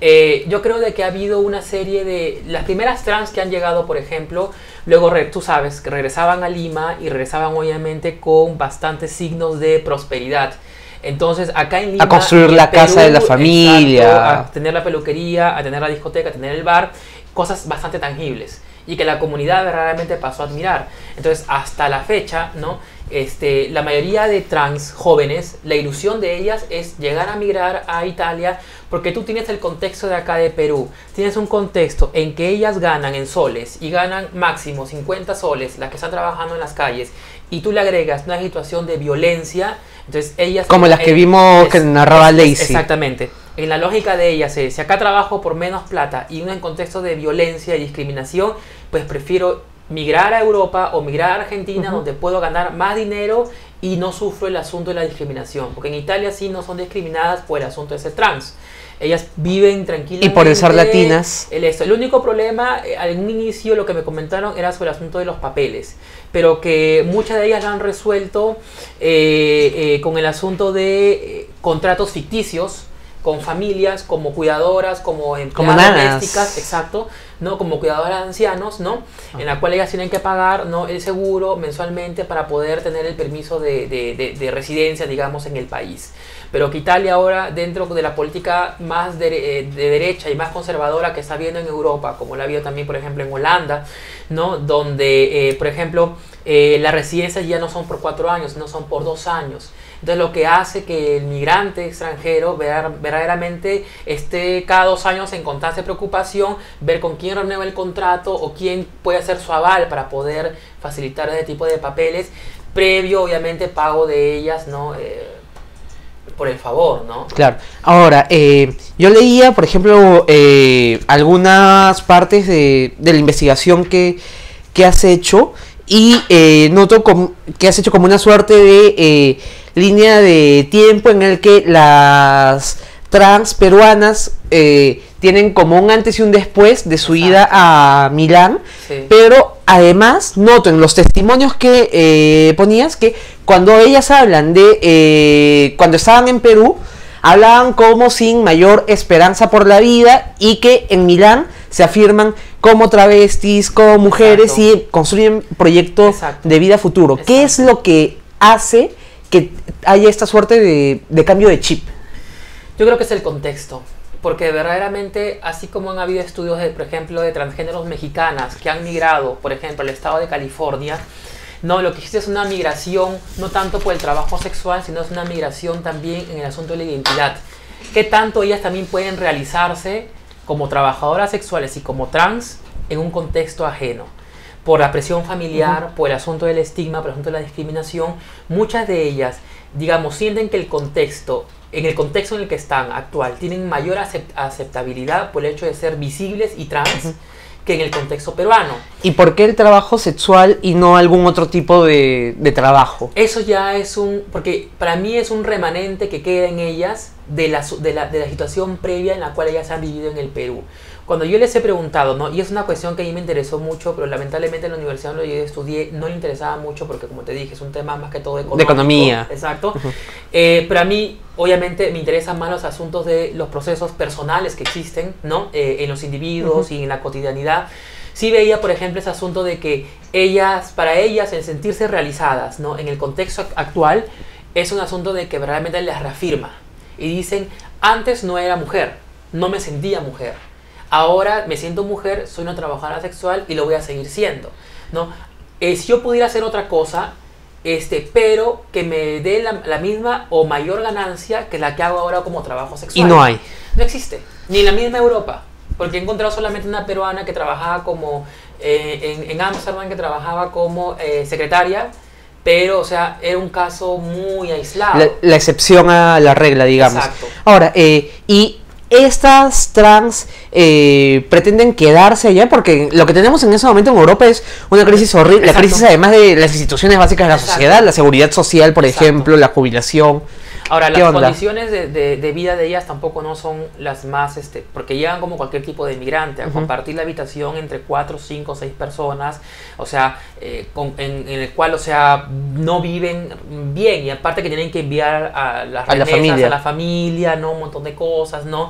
S15: Eh, yo creo de que ha habido una serie de... Las primeras trans que han llegado, por ejemplo, luego re, tú sabes, que regresaban a Lima y regresaban obviamente con bastantes signos de prosperidad. Entonces, acá en Lima...
S2: A construir la Perú, casa de la familia.
S15: Exacto, a tener la peluquería, a tener la discoteca, a tener el bar, cosas bastante tangibles. Y que la comunidad verdaderamente pasó a admirar. Entonces, hasta la fecha, ¿no? Este, la mayoría de trans jóvenes, la ilusión de ellas es llegar a migrar a Italia, porque tú tienes el contexto de acá de Perú, tienes un contexto en que ellas ganan en soles y ganan máximo cincuenta soles, las que están trabajando en las calles, y tú le agregas una situación de violencia, entonces ellas...
S2: Como las que
S15: eh,
S2: vimos
S15: es,
S2: que narraba
S15: es,
S2: Lacey.
S15: Exactamente. En la lógica de ellas es, si acá trabajo por menos plata y uno en contexto de violencia y discriminación, pues prefiero migrar a Europa o migrar a Argentina, uh-huh, donde puedo ganar más dinero y no sufro el asunto de la discriminación, porque en Italia sí no son discriminadas por el asunto de ser trans. Ellas viven tranquilamente.
S2: Y por ser latinas.
S15: El, esto. el único problema, eh, al inicio lo que me comentaron era sobre el asunto de los papeles, pero que muchas de ellas lo han resuelto eh, eh, con el asunto de eh, contratos ficticios, con familias, como cuidadoras, como empleadas domésticas, exacto, ¿no? Como cuidadoras de ancianos, ¿no? Ah. En la cual ellas tienen que pagar, ¿no?, el seguro mensualmente para poder tener el permiso de, de, de, de residencia, digamos, en el país. Pero que Italia ahora, dentro de la política más de, de derecha y más conservadora que está viendo en Europa, como la ha habido también, por ejemplo, en Holanda, ¿no?, donde, eh, por ejemplo, eh, las residencias ya no son por cuatro años, no son por dos años. Entonces, lo que hace que el migrante extranjero verdaderamente esté cada dos años en constante preocupación, ver con quién renueva el contrato o quién puede hacer su aval para poder facilitar ese tipo de papeles, previo, obviamente, pago de ellas, ¿no?, eh, por el favor, ¿no?
S2: Claro. Ahora, eh, yo leía, por ejemplo, eh, algunas partes de, de la investigación que, que has hecho y eh, noto com, que has hecho como una suerte de... Eh, línea de tiempo en el que las trans peruanas eh, tienen como un antes y un después de su Exacto. ida a Milán, sí. Pero además noto en los testimonios que eh, ponías que cuando ellas hablan de eh, cuando estaban en Perú, hablaban como sin mayor esperanza por la vida y que en Milán se afirman como travestis, como mujeres Exacto. y construyen proyectos Exacto. de vida futuro. Exacto. ¿Qué es lo que hace que haya esta suerte de, de cambio de chip?
S15: Yo creo que es el contexto, porque verdaderamente, así como han habido estudios, de, por ejemplo, de transgéneros mexicanas que han migrado, por ejemplo, al estado de California, no, lo que existe es una migración, no tanto por el trabajo sexual, sino es una migración también en el asunto de la identidad. ¿Qué tanto ellas también pueden realizarse como trabajadoras sexuales y como trans en un contexto ajeno? Por la presión familiar, uh-huh. por el asunto del estigma, por el asunto de la discriminación, muchas de ellas, digamos, sienten que el contexto, en el contexto en el que están actual, tienen mayor acept aceptabilidad por el hecho de ser visibles y trans uh-huh. que en el contexto peruano.
S2: ¿Y por qué el trabajo sexual y no algún otro tipo de, de trabajo?
S15: Eso ya es un... porque para mí es un remanente que queda en ellas de la, de la, de la situación previa en la cual ellas han vivido en el Perú. Cuando yo les he preguntado, ¿no?, y es una cuestión que a mí me interesó mucho, pero lamentablemente en la universidad donde yo estudié no le interesaba mucho porque, como te dije, es un tema más que todo económico.
S2: De economía.
S15: Exacto. Uh-huh. eh, pero a mí, obviamente, me interesan más los asuntos de los procesos personales que existen, ¿no?, eh, en los individuos uh-huh. y en la cotidianidad. Sí veía, por ejemplo, ese asunto de que ellas, para ellas, el sentirse realizadas, ¿no?, en el contexto actual, es un asunto de que verdaderamente les reafirma. Y dicen, antes no era mujer, no me sentía mujer. Ahora me siento mujer, soy una trabajadora sexual y lo voy a seguir siendo, ¿no? Eh, si yo pudiera hacer otra cosa, este, pero que me dé la, la misma o mayor ganancia que la que hago ahora como trabajo sexual.
S2: Y no hay.
S15: No existe, ni en la misma Europa, porque he encontrado solamente una peruana que trabajaba como, eh, en Ámsterdam, que trabajaba como eh, secretaria, pero, o sea, era un caso muy aislado.
S2: La, la excepción a la regla, digamos.
S15: Exacto.
S2: Ahora, eh, y... estas trans eh, pretenden quedarse allá porque lo que tenemos en ese momento en Europa es una crisis horrible, Exacto. la crisis además de las instituciones básicas de la Exacto. sociedad, la seguridad social, por Exacto. ejemplo, la jubilación.
S15: Ahora, las onda? condiciones de, de, de vida de ellas tampoco no son las más, este, porque llegan como cualquier tipo de inmigrante, a uh-huh. compartir la habitación entre cuatro, cinco, seis personas, o sea, eh, con, en, en el cual, o sea, no viven bien, y aparte que tienen que enviar a las remesas, a la familia, a la familia, ¿no? Un montón de cosas, ¿no?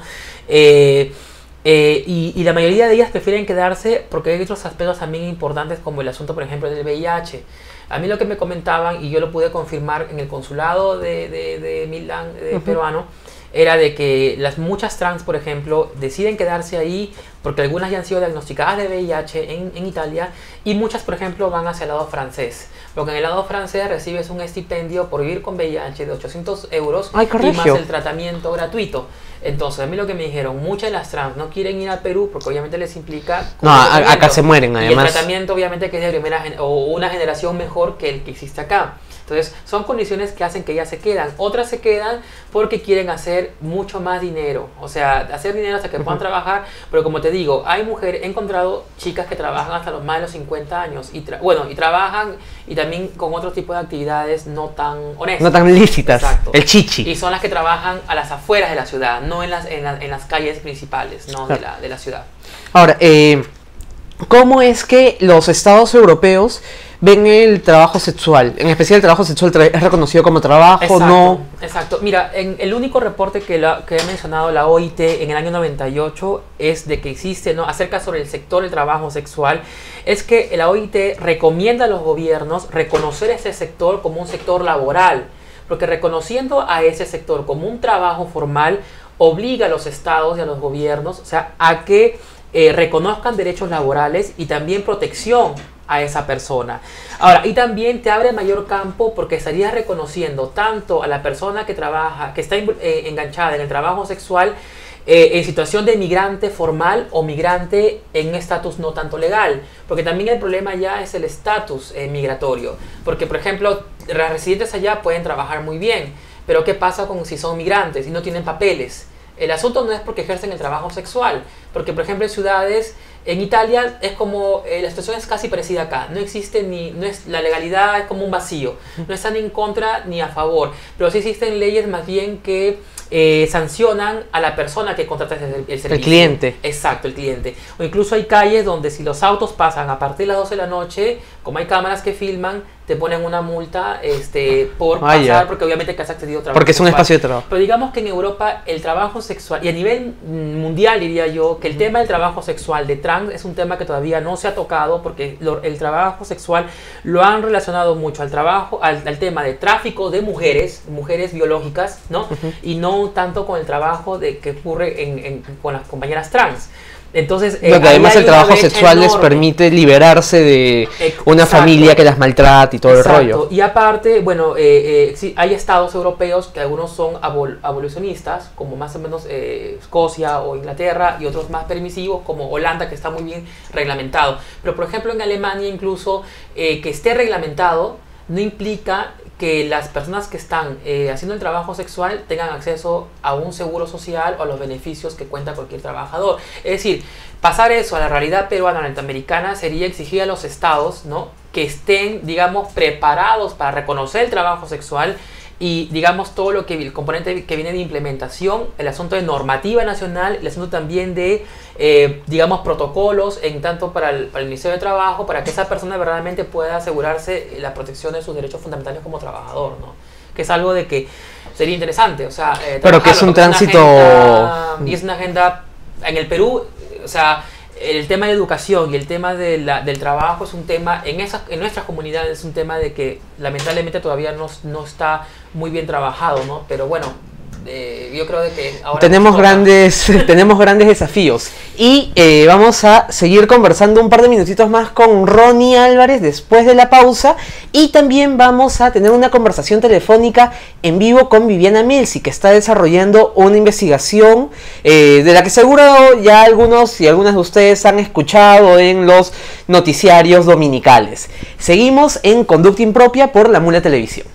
S15: Eh, eh, y, y la mayoría de ellas prefieren quedarse porque hay otros aspectos también importantes, como el asunto, por ejemplo, del V I H. A mí lo que me comentaban, y yo lo pude confirmar en el consulado de, de, de Milán, de
S2: Uh-huh.
S15: peruano, era de que las muchas trans, por ejemplo, deciden quedarse ahí porque algunas ya han sido diagnosticadas de V I H en, en Italia, y muchas, por ejemplo, van hacia el lado francés. Porque en el lado francés recibes un estipendio por vivir con V I H de ochocientos euros.
S2: Ay,
S15: y más
S2: regio.
S15: el tratamiento gratuito. Entonces, a mí lo que me dijeron, muchas de las trans no quieren ir a Perú porque obviamente les implica...
S2: No, a- acá se mueren, además.
S15: Y el tratamiento obviamente que es de primera gen- o una generación mejor que el que existe acá. Entonces, son condiciones que hacen que ellas se quedan. Otras se quedan porque quieren hacer mucho más dinero. O sea, hacer dinero hasta que puedan trabajar. Pero como te digo, hay mujeres, he encontrado chicas que trabajan hasta los más de los cincuenta años. Y tra- bueno, y trabajan y también con otro tipo de actividades no tan honestas.
S2: No tan lícitas.
S15: Exacto.
S2: El chichi.
S15: Y son las que trabajan a las afueras de la ciudad, no en las, en la- en las calles principales, ¿no? de, la, de la ciudad.
S2: Ahora, eh, ¿cómo es que los estados europeos ven el trabajo sexual? En especial el trabajo sexual tra- es reconocido como trabajo,
S15: Exacto,
S2: no...
S15: exacto. Mira, en el único reporte que, la, que he mencionado la O I T en el año noventa y ocho es de que existe, ¿no? acerca sobre el sector del trabajo sexual, es que la O I T recomienda a los gobiernos reconocer ese sector como un sector laboral, porque reconociendo a ese sector como un trabajo formal obliga a los estados y a los gobiernos, o sea, a que eh, reconozcan derechos laborales y también protección a esa persona. Ahora, y también te abre mayor campo porque estarías reconociendo tanto a la persona que trabaja, que está eh, enganchada en el trabajo sexual eh, en situación de migrante formal o migrante en un estatus no tanto legal, porque también el problema ya es el estatus eh, migratorio, porque por ejemplo, las residentes allá pueden trabajar muy bien, pero ¿qué pasa con si son migrantes y no tienen papeles? El asunto no es porque ejercen el trabajo sexual, porque por ejemplo en ciudades, en Italia es como, eh, la situación es casi parecida acá, no existe ni, no es, la legalidad es como un vacío, no están ni en contra ni a favor, pero sí existen leyes más bien que eh, sancionan a la persona que contrata el, el servicio.
S2: El cliente.
S15: Exacto, el cliente. O incluso hay calles donde si los autos pasan a partir de las doce de la noche, como hay cámaras que filman, te ponen una multa este, por
S2: Ah,
S15: pasar,
S2: ya.
S15: porque obviamente que has accedido a trabajo
S2: Porque es un
S15: sexual.
S2: espacio de trabajo.
S15: Pero digamos que en Europa el trabajo sexual, y a nivel mm, mundial diría yo, que el tema del trabajo sexual de trans es un tema que todavía no se ha tocado, porque lo- el trabajo sexual lo han relacionado mucho al trabajo, al, al tema de tráfico de mujeres, mujeres biológicas, ¿no? Y no tanto con el trabajo de, que ocurre en, en- con las compañeras trans. Entonces, eh,
S2: Donde
S15: ahí
S2: además
S15: hay
S2: el
S15: una
S2: trabajo
S15: brecha
S2: sexual les
S15: enorme.
S2: permite liberarse de una
S15: Exacto.
S2: familia que las maltrata y todo
S15: Exacto.
S2: el rollo.
S15: Y aparte, bueno, eh, eh, sí, hay estados europeos que algunos son abol abolicionistas, como más o menos eh, Escocia o Inglaterra, y otros más permisivos, como Holanda, que está muy bien reglamentado. Pero, por ejemplo, en Alemania incluso, eh, que esté reglamentado, no implica que las personas que están eh, haciendo el trabajo sexual tengan acceso a un seguro social o a los beneficios que cuenta cualquier trabajador. Es decir, pasar eso a la realidad peruana o norteamericana sería exigir a los estados, ¿no?, que estén, digamos, preparados para reconocer el trabajo sexual y, digamos, todo lo que el componente que viene de implementación, el asunto de normativa nacional, el asunto también de, eh, digamos, protocolos, en tanto para el, para el Ministerio de Trabajo, para que esa persona verdaderamente pueda asegurarse la protección de sus derechos fundamentales como trabajador, ¿no? Que es algo de que sería interesante, o sea, eh,
S2: Pero que es un
S15: trabajarlo, porque
S2: tránsito-
S15: una agenda- y es una agenda en el Perú, o sea, el tema de educación y el tema de la, del trabajo es un tema, en, esas, en nuestras comunidades es un tema de que lamentablemente todavía no, no está muy bien trabajado, ¿no? Pero bueno, eh, yo creo de que ahora...
S2: Tenemos
S15: nos toca.
S2: grandes, tenemos grandes desafíos. Y eh, vamos a seguir conversando un par de minutitos más con Ronnie Álvarez después de la pausa. Y también vamos a tener una conversación telefónica en vivo con Viviana Milsi, que está desarrollando una investigación eh, de la que seguro ya algunos y algunas de ustedes han escuchado en los noticiarios dominicales. Seguimos en Conducta Impropia por La Mula Televisión.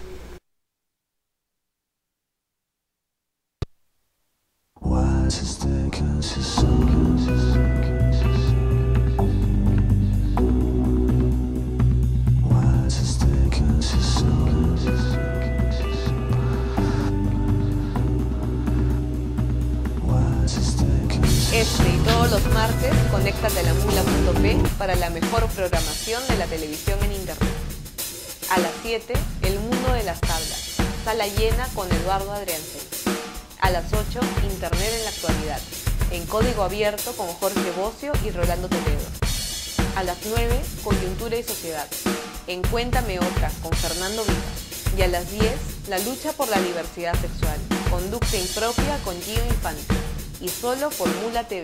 S1: Este y todos los martes, conéctate a la mula punto pe para la mejor programación de la televisión en internet. A las siete, El Mundo de las Tablas, sala llena con Eduardo Adriansen. A A las ocho, Internet en la actualidad, en código abierto con Jorge Bocio y Rolando Toledo. A las nueve, Coyuntura y Sociedad, en Cuéntame Otra con Fernando Vivas. Y a las diez, La lucha por la diversidad sexual, Conducta impropia con Gio Infante. Y solo por Mula T V.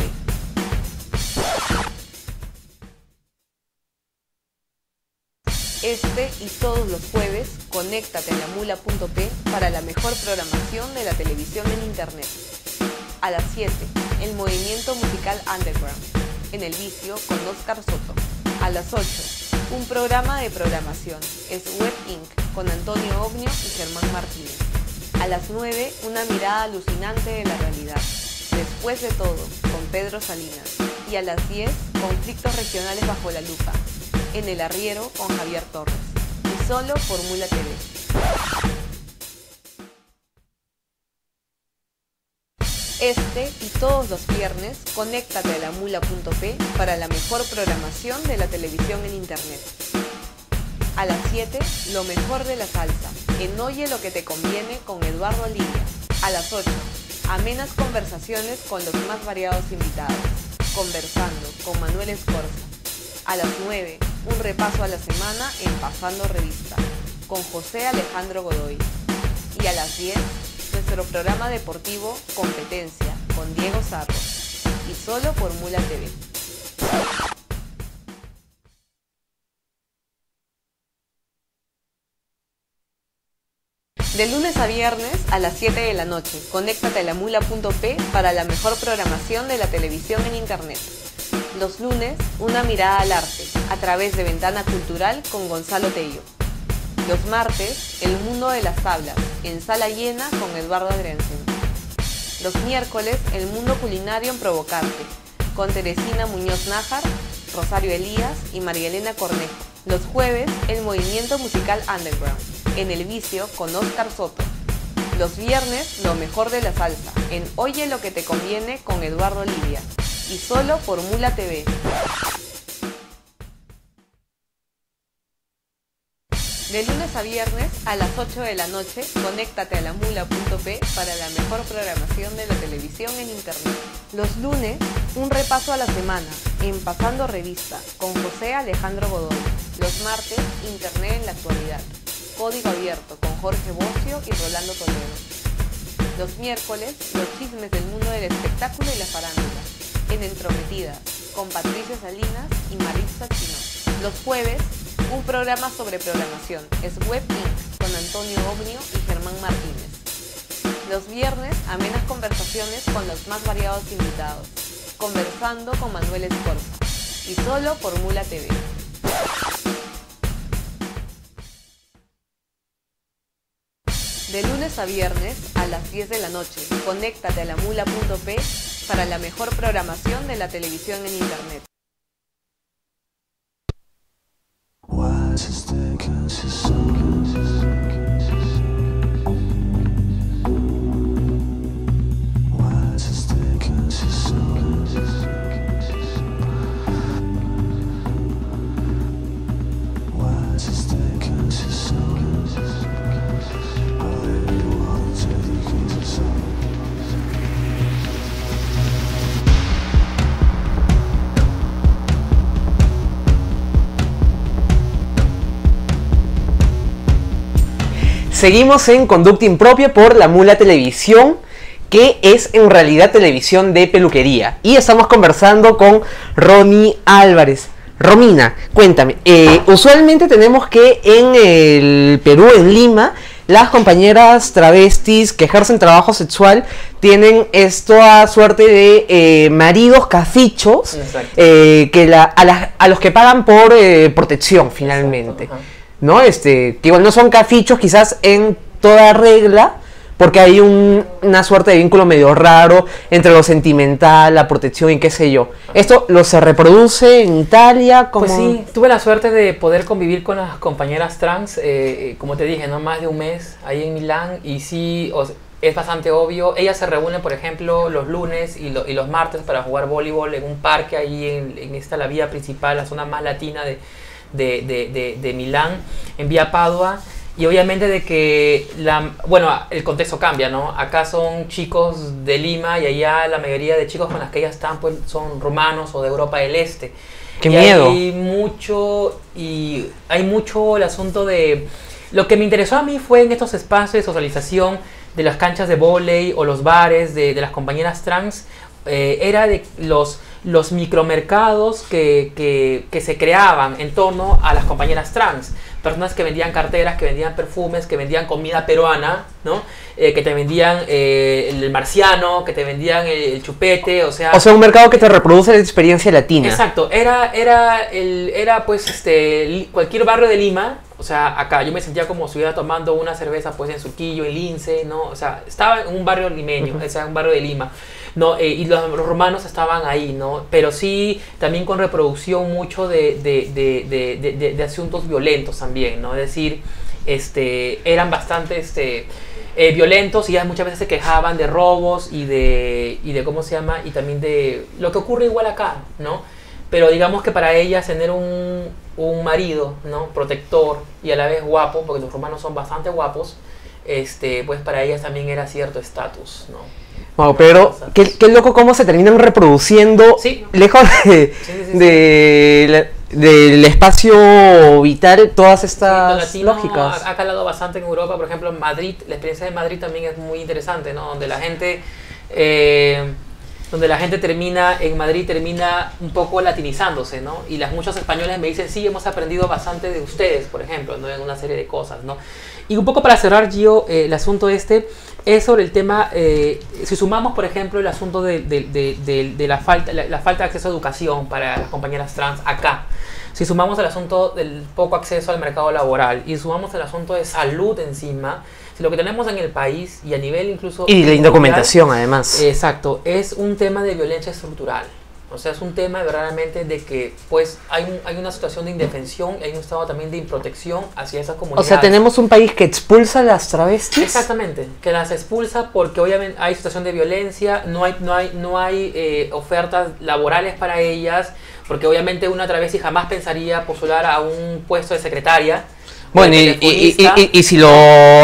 S1: Este y todos los jueves, conéctate a la mula punto pe para la mejor programación de la televisión en Internet. A las siete, el movimiento musical Underground, en El Vicio con Oscar Soto. A las ocho, un programa de programación, es Web incorporated, con Antonio Ognio y Germán Martínez. A las nueve, una mirada alucinante de la realidad, Después de todo, con Pedro Salinas. Y a las diez, conflictos regionales bajo la lupa, en El Arriero con Javier Torres. Y solo por Mula T V. Este y todos los viernes, conéctate a la mula punto pe para la mejor programación de la televisión en Internet. A las siete, lo mejor de la salsa, en Oye lo que te conviene con Eduardo Lidia. A las ocho, amenas conversaciones con los más variados invitados, Conversando con Manuel Escorza. A las nueve, un repaso a la semana en Pasando Revista, con José Alejandro Godoy. Y a las diez, nuestro programa deportivo Competencia, con Diego Sarro. Y solo por Mula T V. De lunes a viernes a las siete de la noche, conéctate a la mula punto pe para la mejor programación de la televisión en Internet. Los lunes, una mirada al arte, a través de Ventana Cultural con Gonzalo Tello. Los martes, el mundo de las tablas, en Sala Llena con Eduardo Adriansen. Los miércoles, el mundo culinario en Provocarte, con Teresina Muñoz Nájar, Rosario Elías y María Elena Cornejo. Los jueves, el movimiento musical Underground, en El Vicio con Oscar Soto. Los viernes, lo mejor de la salsa, en Oye lo que te conviene con Eduardo Lidia. Y solo por Mula T V. De lunes a viernes a las ocho de la noche, conéctate a la mula punto pe para la mejor programación de la televisión en Internet. Los lunes, un repaso a la semana, en Pasando Revista, con José Alejandro Godoy. Los martes, Internet en la actualidad, código abierto, con Jorge Bocio y Rolando Toledo. Los miércoles, los chismes del mundo del espectáculo y la farándula, en Entrometida, con Patricia Salinas y Maritza Chino. Los jueves, un programa sobre programación, es Web incorporated, con Antonio Ognio y Germán Martínez. Los viernes, amenas conversaciones con los más variados invitados, Conversando con Manuel Escorza. Y solo por Mula T V. De lunes a viernes a las diez de la noche, conéctate a la mula punto pe para la mejor programación de la televisión en Internet.
S2: Seguimos en Conducta Impropia por La Mula Televisión, que es en realidad televisión de peluquería. Y estamos conversando con Romy Álvarez. Romina, cuéntame, eh, usualmente tenemos que en el Perú, en Lima, las compañeras travestis que ejercen trabajo sexual tienen esta suerte de eh, maridos cafichos eh, que la, a, la, a los que pagan por eh, protección finalmente. Exacto, ¿no? Este, que igual no son cafichos quizás en toda regla, porque hay un, una suerte de vínculo medio raro entre lo sentimental, la protección y qué sé yo. ¿Esto lo se reproduce en Italia? ¿Cómo?
S15: Pues sí, tuve la suerte de poder convivir con las compañeras trans, eh, como te dije, no más de un mes ahí en Milán, y sí, o, es bastante obvio. Ellas se reúnen, por ejemplo, los lunes y, lo, y los martes para jugar voleibol en un parque ahí en, en esta la vía principal, la zona más latina de... De, de, de, de Milán, en Vía Padua, Y obviamente de que, la, bueno, el contexto cambia, ¿no? Acá son chicos de Lima y allá la mayoría de chicos con las que ellas están pues son romanos o de Europa del Este.
S2: ¡Qué
S15: y
S2: miedo!
S15: Hay mucho, y hay mucho el asunto de... Lo que me interesó a mí fue en estos espacios de socialización de las canchas de vóley o los bares de, de las compañeras trans, eh, era de los... los micromercados que, que, que se creaban en torno a las compañeras trans. Personas que vendían carteras, que vendían perfumes, que vendían comida peruana, ¿no? Eh, que te vendían eh, el marciano, que te vendían el, el chupete, o sea...
S2: O sea, un mercado que te reproduce la experiencia latina.
S15: Exacto, era, era, el, era pues este, cualquier barrio de Lima, o sea, acá yo me sentía como si estuviera tomando una cerveza pues en Surquillo, en Lince, ¿no? O sea, estaba en un barrio limeño, uh-huh. O sea, un barrio de Lima. No, eh, y los, los romanos estaban ahí, ¿no? Pero sí, también con reproducción mucho de, de, de, de, de, de, de asuntos violentos también, ¿no? Es decir, este, eran bastante este, eh, violentos y ya muchas veces se quejaban de robos y de, y de, ¿cómo se llama? Y también de lo que ocurre igual acá, ¿no? Pero digamos que para ellas tener un, un marido, ¿no? Protector y a la vez guapo, porque los romanos son bastante guapos, este, pues para ellas también era cierto estatus, ¿no?
S2: Wow, pero qué, qué loco cómo se terminan reproduciendo
S15: sí.
S2: lejos de, sí, sí, sí, de sí. La, del espacio vital todas estas
S15: sí, latino
S2: lógicas.
S15: Ha, ha calado bastante en Europa, por ejemplo en Madrid, la experiencia de Madrid también es muy interesante, ¿no? Donde la gente eh, donde la gente termina, en Madrid termina un poco latinizándose, ¿no? Y las muchos españoles me dicen, sí, hemos aprendido bastante de ustedes, por ejemplo, ¿no? En una serie de cosas, ¿no? Y un poco para cerrar, Gio, eh, el asunto este es sobre el tema, eh, si sumamos, por ejemplo, el asunto de, de, de, de, de la, falta, la, la falta de acceso a educación para las compañeras trans acá, si sumamos el asunto del poco acceso al mercado laboral y sumamos el asunto de salud encima, si lo que tenemos en el país y a nivel incluso...
S2: Y la indocumentación, además.
S15: Exacto, es un tema de violencia estructural. O sea, es un tema verdaderamente de que pues hay, un, hay una situación de indefensión, hay un estado también de improtección hacia esas comunidades.
S2: O sea, tenemos un país que expulsa a las travestis.
S15: Exactamente, que las expulsa porque obviamente hay situación de violencia, no hay, no hay, no hay eh, ofertas laborales para ellas, porque obviamente una travesti jamás pensaría postular a un puesto de secretaria.
S2: Bueno, y, y, y, y, y si lo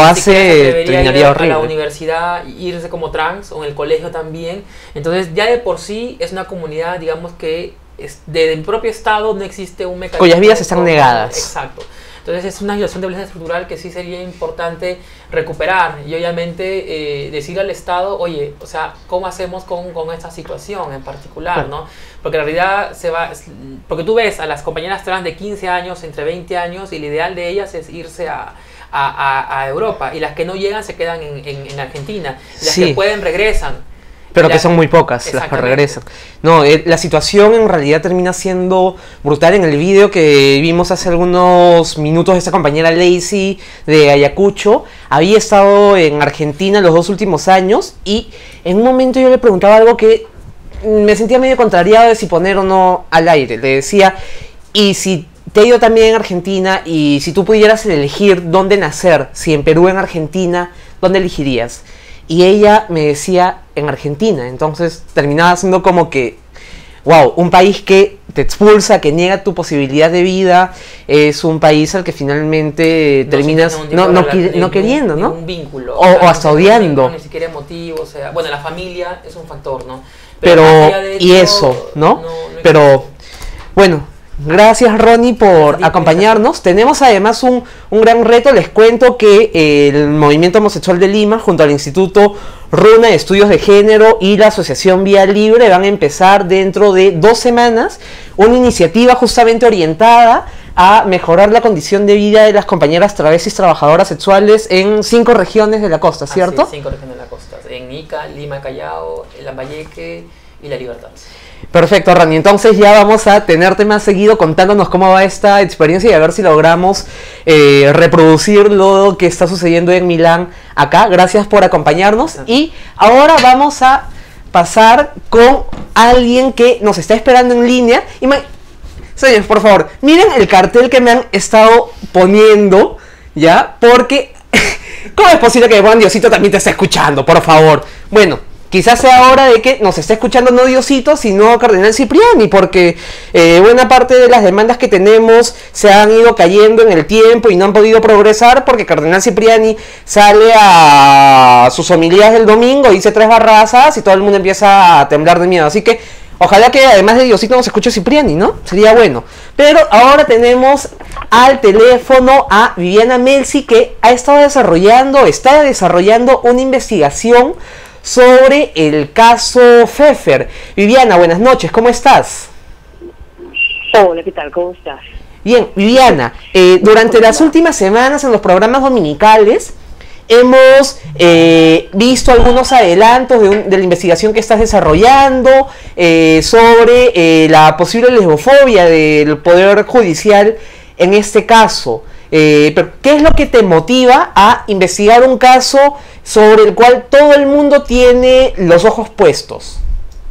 S2: hace, terminaría horrible.
S15: A la universidad, irse como trans, o en el colegio también. Entonces, ya de por sí es una comunidad, digamos que es, desde el propio Estado no existe un mecanismo.
S2: Cuyas vidas están negadas.
S15: Exacto. Entonces, es una situación de violencia estructural que sí sería importante recuperar y obviamente eh, decirle al Estado, oye, o sea, ¿cómo hacemos con, con esta situación en particular, ¿no? Porque en realidad se va, porque tú ves a las compañeras trans de quince años, entre veinte años, y el ideal de ellas es irse a, a, a, a Europa, y las que no llegan se quedan en, en, en Argentina, y las
S2: sí.
S15: que pueden regresan.
S2: Pero que son muy pocas las que regresan. No, eh, la situación en realidad termina siendo brutal. En el video que vimos hace algunos minutos, esta compañera Lacey de Ayacucho había estado en Argentina los dos últimos años, y en un momento yo le preguntaba algo que me sentía medio contrariado de si poner o no al aire. Le decía, y si te he ido también en Argentina, y si tú pudieras elegir dónde nacer, si en Perú o en Argentina, ¿dónde elegirías? Y ella me decía en Argentina. Entonces terminaba siendo como que, wow, un país que te expulsa, que niega tu posibilidad de vida, es un país al que finalmente no terminas no, no, no, no queriendo, ¿no?
S15: Un vínculo.
S2: O, o hasta odiando.
S15: Ni siquiera emotivo, o sea, bueno, la familia es un factor, ¿no?
S2: Pero,
S15: Pero
S2: y eso, ¿no? no, no Pero, bueno, gracias Ronnie por sí, acompañarnos. Sí. Tenemos además un, un gran reto. Les cuento que eh, el Movimiento Homosexual de Lima, junto al Instituto Runa de Estudios de Género y la Asociación Vía Libre, van a empezar dentro de dos semanas una iniciativa justamente orientada a mejorar la condición de vida de las compañeras travestis trabajadoras sexuales en cinco regiones de la costa, ¿cierto?
S15: Ah, sí, cinco regiones de la costa. En Ica, Lima, Callao, Lambayeque y La Libertad.
S2: Perfecto, Rani. Entonces ya vamos a tenerte más seguido contándonos cómo va esta experiencia y a ver si logramos eh, reproducir lo que está sucediendo en Milán acá. Gracias por acompañarnos. Y ahora vamos a pasar con alguien que nos está esperando en línea. Y me... Señores, por favor, miren el cartel que me han estado poniendo, ¿ya? Porque, ¿cómo es posible que Juan Diosito también te esté escuchando? Por favor. Bueno, quizás sea hora de que nos esté escuchando no Diosito, sino Cardenal Cipriani, porque eh, buena parte de las demandas que tenemos se han ido cayendo en el tiempo y no han podido progresar porque Cardenal Cipriani sale a sus homilías del domingo, dice tres barrazadas y todo el mundo empieza a temblar de miedo. Así que ojalá que además de Diosito nos escuche Cipriani, ¿no? Sería bueno. Pero ahora tenemos al teléfono a Viviana Melzi, que ha estado desarrollando, está desarrollando una investigación sobre el caso Pfeffer. Viviana, buenas noches, ¿cómo estás?
S16: Hola, ¿qué tal? ¿Cómo estás?
S2: Bien, Viviana, eh, durante las últimas semanas en los programas dominicales hemos eh, visto algunos adelantos de, un, de la investigación que estás desarrollando eh, sobre eh, la posible lesbofobia del Poder Judicial en este caso. Eh, pero ¿qué es lo que te motiva a investigar un caso sobre el cual todo el mundo tiene los ojos puestos?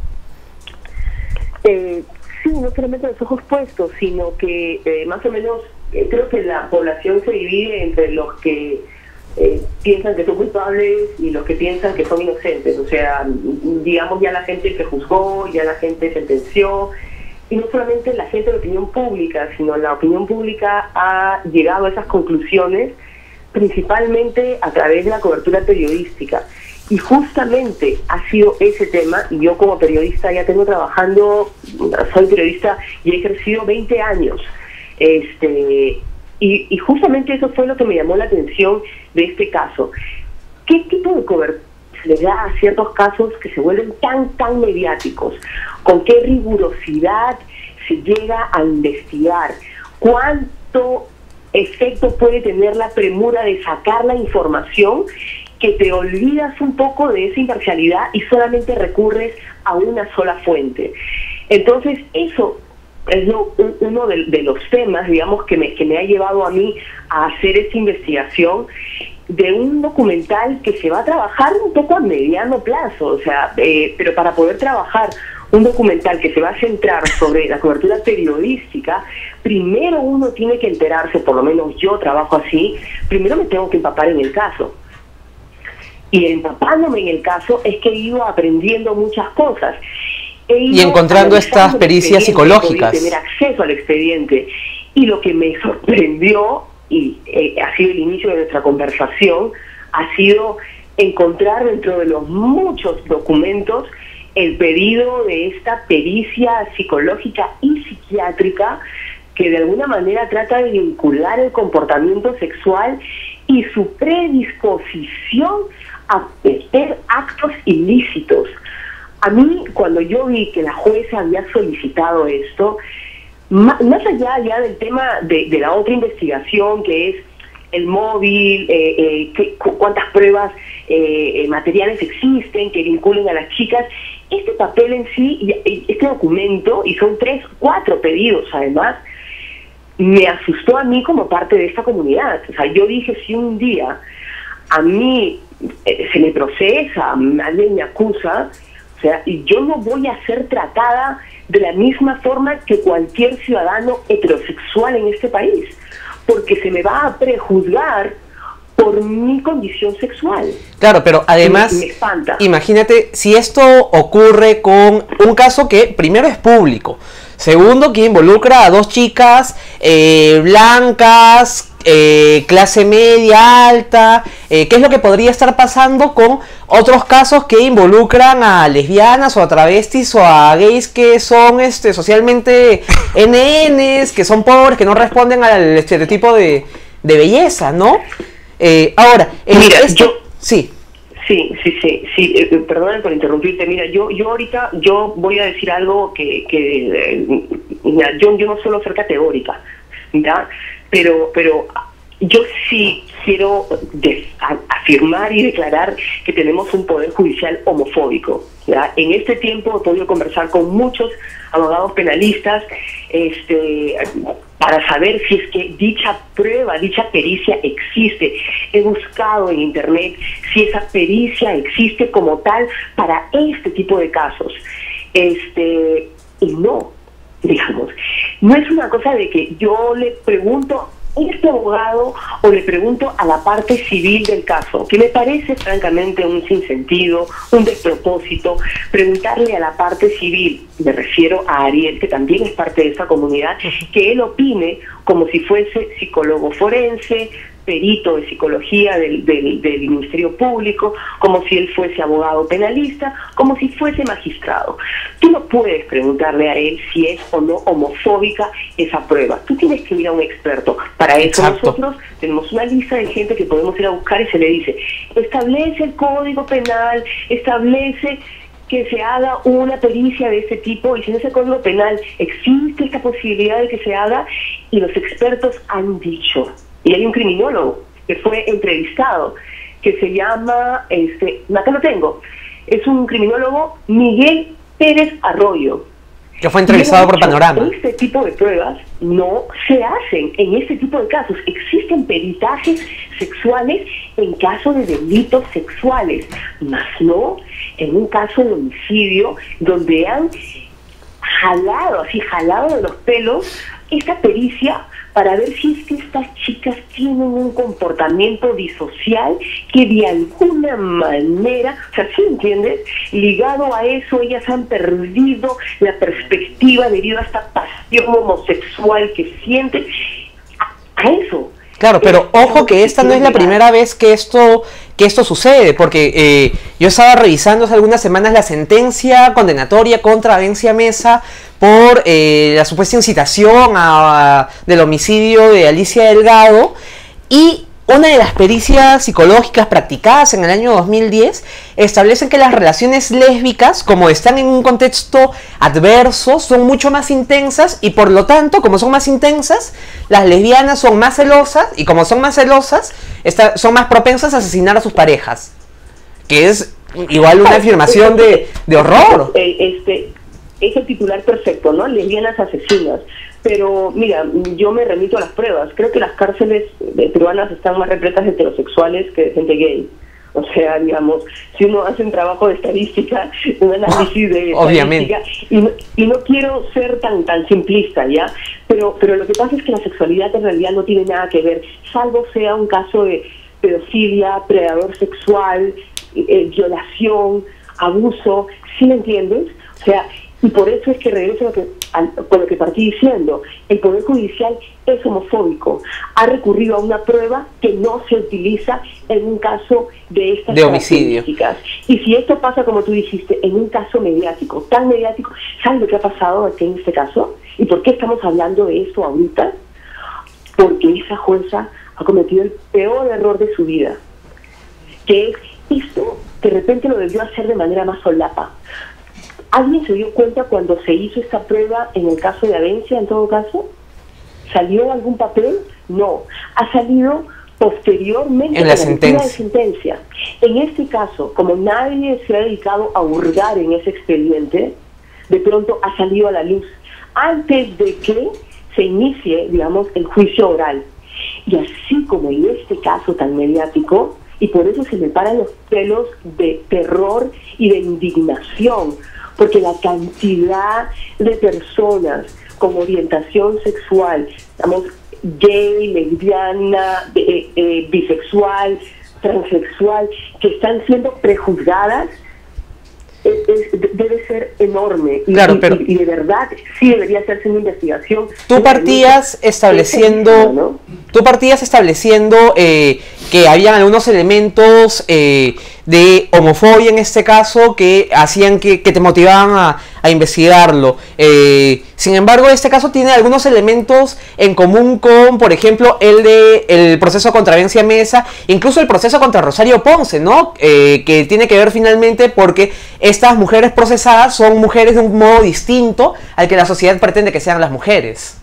S16: Eh, sí, no solamente los ojos puestos, sino que eh, más o menos eh, creo que la población se divide entre los que Eh, piensan que son culpables y los que piensan que son inocentes. O sea, digamos, ya la gente que juzgó, ya la gente sentenció, y no solamente la gente de la opinión pública, sino la opinión pública ha llegado a esas conclusiones principalmente a través de la cobertura periodística. Y justamente ha sido ese tema, y yo como periodista ya tengo trabajando, soy periodista y he ejercido veinte años, este Y, y justamente eso fue lo que me llamó la atención de este caso. ¿Qué tipo de cobertura se le da a ciertos casos que se vuelven tan, tan mediáticos? ¿Con qué rigurosidad se llega a investigar? ¿Cuánto efecto puede tener la premura de sacar la información que te olvidas un poco de esa imparcialidad y solamente recurres a una sola fuente? Entonces, eso es lo, uno de, de los temas, digamos, que me, que me ha llevado a mí a hacer esta investigación de un documental que se va a trabajar un poco a mediano plazo, o sea, eh, pero para poder trabajar un documental que se va a centrar sobre la cobertura periodística, primero uno tiene que enterarse, por lo menos yo trabajo así, primero me tengo que empapar en el caso. Y empapándome en el caso es que he ido aprendiendo muchas cosas.
S2: Y encontrando estas pericias psicológicas.
S16: Tener acceso al expediente. Y lo que me sorprendió, y eh, ha sido el inicio de nuestra conversación, ha sido encontrar dentro de los muchos documentos el pedido de esta pericia psicológica y psiquiátrica que de alguna manera trata de vincular el comportamiento sexual y su predisposición a cometer actos ilícitos. A mí, cuando yo vi que la jueza había solicitado esto, más, más allá ya del tema de, de la otra investigación, que es el móvil, eh, eh, que, cu cuántas pruebas eh, materiales existen que vinculen a las chicas, este papel en sí, este documento, y son tres, cuatro pedidos además, me asustó a mí como parte de esta comunidad. O sea, yo dije, si un día a mí eh, se me procesa, alguien me acusa, o sea, y yo no voy a ser tratada de la misma forma que cualquier ciudadano heterosexual en este país, porque se me va a prejuzgar por mi condición sexual.
S2: Claro, pero además,
S16: me, me espanta.
S2: Imagínate si esto ocurre con un caso que primero es público, segundo que involucra a dos chicas eh, blancas, eh, clase media, alta, eh, ¿qué es lo que podría estar pasando con otros casos que involucran a lesbianas o a travestis o a gays que son este, socialmente N Ns, que son pobres, que no responden al estereotipo de, de belleza, ¿no? Eh, ahora, eh,
S16: Mira,
S2: esto,
S16: yo...
S2: Sí.
S16: Sí, sí, sí, sí, eh, perdóname por interrumpirte. Mira, yo yo ahorita, yo voy a decir algo que, que eh, mira, yo, yo no suelo ser categórica, ¿ya? Pero, pero yo sí quiero de, a, afirmar y declarar que tenemos un poder judicial homofóbico, ¿ya? En este tiempo he podido conversar con muchos abogados penalistas, este... para saber si es que dicha prueba, dicha pericia existe. He buscado en internet si esa pericia existe como tal para este tipo de casos. Este, y no, digamos, no es una cosa de que yo le pregunto este abogado o le pregunto a la parte civil del caso, que me parece francamente un sinsentido, un despropósito, preguntarle a la parte civil, me refiero a Ariel, que también es parte de esa comunidad, que él opine como si fuese psicólogo forense, perito de psicología del, del, del Ministerio Público, como si él fuese abogado penalista, como si fuese magistrado. Tú no puedes preguntarle a él si es o no homofóbica esa prueba. Tú tienes que ir a un experto. Para eso Exacto. nosotros tenemos una lista de gente que podemos ir a buscar y se le dice, establece el Código Penal, establece que se haga una pericia de este tipo, y si en ese Código Penal existe esta posibilidad de que se haga, y los expertos han dicho. Y hay un criminólogo que fue entrevistado, que se llama, este, acá lo tengo, es un criminólogo, Miguel Pérez Arroyo.
S2: Que fue entrevistado por Panorama.
S16: Este tipo de pruebas no se hacen en este tipo de casos. Existen peritajes sexuales en caso de delitos sexuales, más no en un caso de homicidio donde han jalado, así jalado de los pelos, esta pericia para ver si es que estas chicas tienen un comportamiento disocial que de alguna manera, o sea, ¿sí entiendes? Ligado a eso, ellas han perdido la perspectiva debido a esta pasión homosexual que sienten. A, a eso.
S2: Claro, pero ojo que esta no es la primera vez que esto que esto sucede, porque eh, yo estaba revisando hace algunas semanas la sentencia condenatoria contra Avencia Mesa por eh, la supuesta incitación a, a, del homicidio de Alicia Delgado, y una de las pericias psicológicas practicadas en el año dos mil diez establecen que las relaciones lésbicas, como están en un contexto adverso, son mucho más intensas, y por lo tanto, como son más intensas, las lesbianas son más celosas, y como son más celosas, está, son más propensas a asesinar a sus parejas. Que es igual una afirmación de, de horror.
S16: Este, es el titular perfecto, ¿no? Lesbianas asesinas. Pero mira, yo me remito a las pruebas. Creo que las cárceles peruanas están más repletas de heterosexuales que de gente gay. O sea, digamos, si uno hace un trabajo de estadística, un análisis de
S2: Obviamente.
S16: estadística, y no, y no quiero ser tan tan simplista, ¿ya? Pero, pero lo que pasa es que la sexualidad en realidad no tiene nada que ver, salvo sea un caso de pedofilia, predador sexual, eh, violación, abuso, ¿sí me entiendes? O sea, y por eso es que regreso a lo que, a, con lo que partí diciendo, el Poder Judicial es homofóbico, ha recurrido a una prueba que no se utiliza en un caso de estas
S2: de homicidio.
S16: Y si esto pasa, como tú dijiste, en un caso mediático, tan mediático, ¿sabes lo que ha pasado aquí en este caso? ¿Y por qué estamos hablando de esto ahorita? Porque esa jueza ha cometido el peor error de su vida, que es esto, de repente lo debió hacer de manera más solapa. ¿Alguien se dio cuenta cuando se hizo esta prueba en el caso de Avencia, en todo caso? ¿Salió algún papel? No. Ha salido posteriormente
S2: en la sentencia.
S16: de sentencia. En este caso, como nadie se ha dedicado a hurgar en ese expediente, de pronto ha salido a la luz antes de que se inicie, digamos, el juicio oral. Y así como en este caso tan mediático, y por eso se me paran los pelos de terror y de indignación, porque la cantidad de personas con orientación sexual, digamos, gay, lesbiana, eh, eh, bisexual, transexual, que están siendo prejuzgadas, es, es, debe ser enorme. Y,
S2: claro,
S16: y,
S2: pero
S16: y de verdad sí debería hacerse una investigación.
S2: Tú partías estableciendo, ¿no? Tú partías estableciendo eh, que habían algunos elementos eh, de homofobia en este caso que hacían que, que te motivaban a, a investigarlo. Eh, sin embargo, este caso tiene algunos elementos en común con, por ejemplo, el de el proceso contra Avencia Mesa, incluso el proceso contra Rosario Ponce, ¿no? Eh, que tiene que ver finalmente porque estas mujeres procesadas son mujeres de un modo distinto al que la sociedad pretende que sean las mujeres.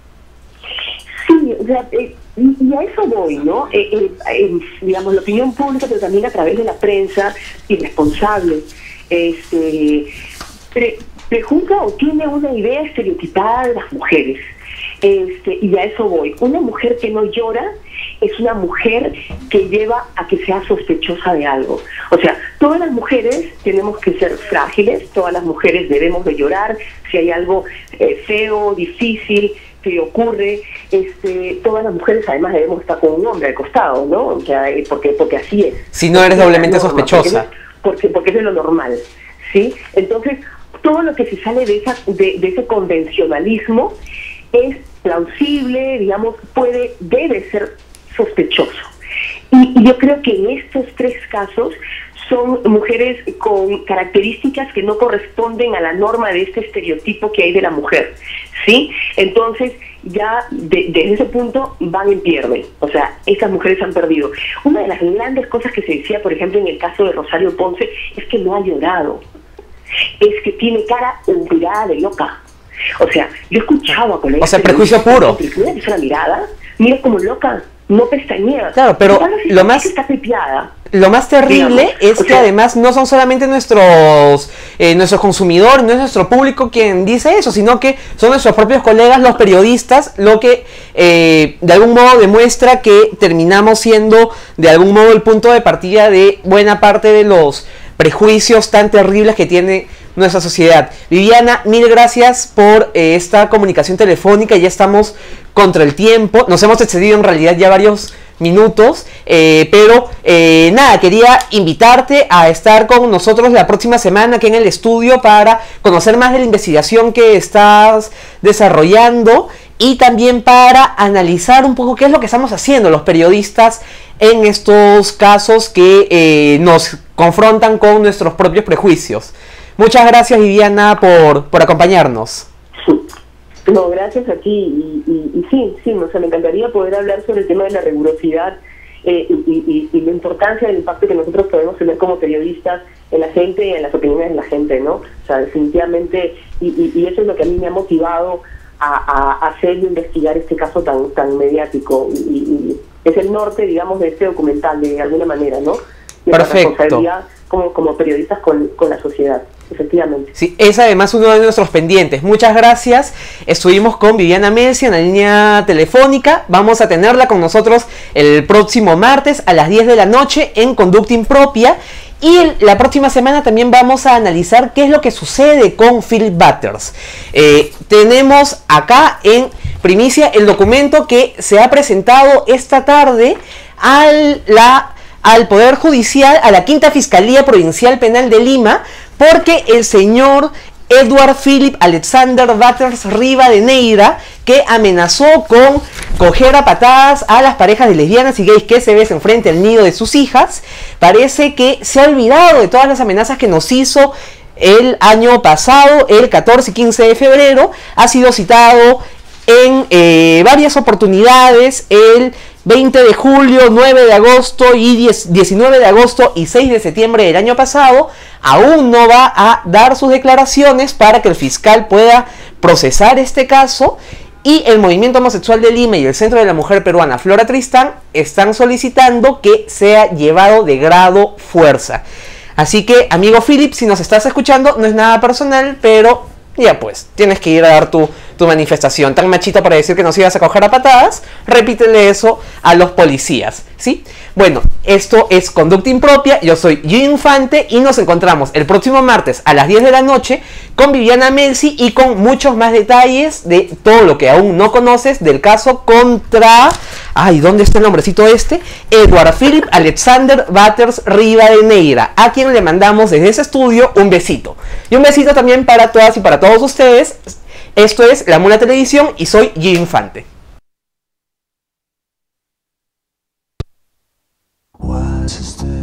S16: Sí, o sea, eh, y a eso voy, ¿no? Eh, eh, eh, digamos, la opinión pública, pero también a través de la prensa irresponsable, este, pre, prejuzga o tiene una idea estereotipada de las mujeres. Este, y a eso voy. Una mujer que no llora es una mujer que lleva a que sea sospechosa de algo. O sea, todas las mujeres tenemos que ser frágiles, todas las mujeres debemos de llorar si hay algo eh, feo, difícil, que ocurre, este, todas las mujeres además debemos estar con un hombre al costado, ¿no? O sea, eh, porque, porque así es.
S2: Si no eres doblemente
S16: norma,
S2: sospechosa.
S16: Porque, porque, porque es de lo normal, ¿sí? Entonces, todo lo que se sale de, esa, de, de ese convencionalismo es plausible, digamos, puede, debe ser sospechoso. Y, y yo creo que en estos tres casos son mujeres con características que no corresponden a la norma de este estereotipo que hay de la mujer, ¿sí? Entonces, ya de, desde ese punto van en pierde, o sea, estas mujeres han perdido. Una de las grandes cosas que se decía, por ejemplo, en el caso de Rosario Ponce, es que no ha llorado, es que tiene cara mirada de loca. O sea, yo he escuchado a colegas...
S2: O sea, prejuicio puro.
S16: Mira esa mirada, mira como loca, no pestañea.
S2: Claro, pero lo más...
S16: Está pepiada.
S2: Lo más terrible Digamos, es que sea, además no son solamente nuestros eh, nuestros consumidores, no es nuestro público quien dice eso, sino que son nuestros propios colegas, los periodistas, lo que eh, de algún modo demuestra que terminamos siendo de algún modo el punto de partida de buena parte de los prejuicios tan terribles que tiene nuestra sociedad. Viviana, mil gracias por eh, esta comunicación telefónica, ya estamos contra el tiempo, nos hemos excedido en realidad ya varios minutos, eh, pero eh, nada, quería invitarte a estar con nosotros la próxima semana aquí en el estudio para conocer más de la investigación que estás desarrollando y también para analizar un poco qué es lo que estamos haciendo los periodistas en estos casos que eh, nos confrontan con nuestros propios prejuicios. Muchas gracias, Viviana, por, por acompañarnos.
S16: No, gracias a ti. Y, y, y sí, sí, o sea, me encantaría poder hablar sobre el tema de la rigurosidad eh, y, y, y la importancia del impacto que nosotros podemos tener como periodistas en la gente y en las opiniones de la gente, ¿no? O sea, definitivamente, y, y, y eso es lo que a mí me ha motivado a, a hacer y investigar este caso tan tan mediático. Y, y es el norte, digamos, de este documental, de alguna manera, ¿no? Y
S2: Perfecto.
S16: La responsabilidad como, como periodistas con, con la sociedad. Efectivamente.
S2: Sí, es además uno de nuestros pendientes. Muchas gracias. Estuvimos con Viviana Melsi en la línea telefónica. Vamos a tenerla con nosotros el próximo martes a las diez de la noche en Conducta Impropia. Y el, la próxima semana también vamos a analizar qué es lo que sucede con Philip Butters. Eh, tenemos acá en primicia el documento que se ha presentado esta tarde al, la, al Poder Judicial, a la Quinta Fiscalía Provincial Penal de Lima, porque el señor Edward Philip Alexander Butters Rivadeneira, que amenazó con coger a patadas a las parejas de lesbianas y gays que se besen frente al nido de sus hijas, parece que se ha olvidado de todas las amenazas que nos hizo el año pasado, el catorce y quince de febrero. Ha sido citado en eh, varias oportunidades el veinte de julio, nueve de agosto y diecinueve de agosto y seis de septiembre del año pasado. Aún no va a dar sus declaraciones para que el fiscal pueda procesar este caso, y el Movimiento Homosexual de Lima y el Centro de la Mujer Peruana Flora Tristán están solicitando que sea llevado de grado fuerza. Así que, amigo Philip, si nos estás escuchando, no es nada personal, pero ya pues, tienes que ir a dar tu, tu manifestación. Tan machito para decir que nos ibas a coger a patadas, repítele eso a los policías, ¿sí? Bueno, esto es Conducta Impropia, yo soy Gio Infante y nos encontramos el próximo martes a las diez de la noche con Viviana Melsi y con muchos más detalles de todo lo que aún no conoces del caso contra... Ay, ¿dónde está el nombrecito este? Edward Philip Alexander Butters Rivadeneira, a quien le mandamos desde ese estudio un besito. Y un besito también para todas y para todos ustedes. Esto es La Mula Televisión y soy Gio Infante.
S17: Why, sister?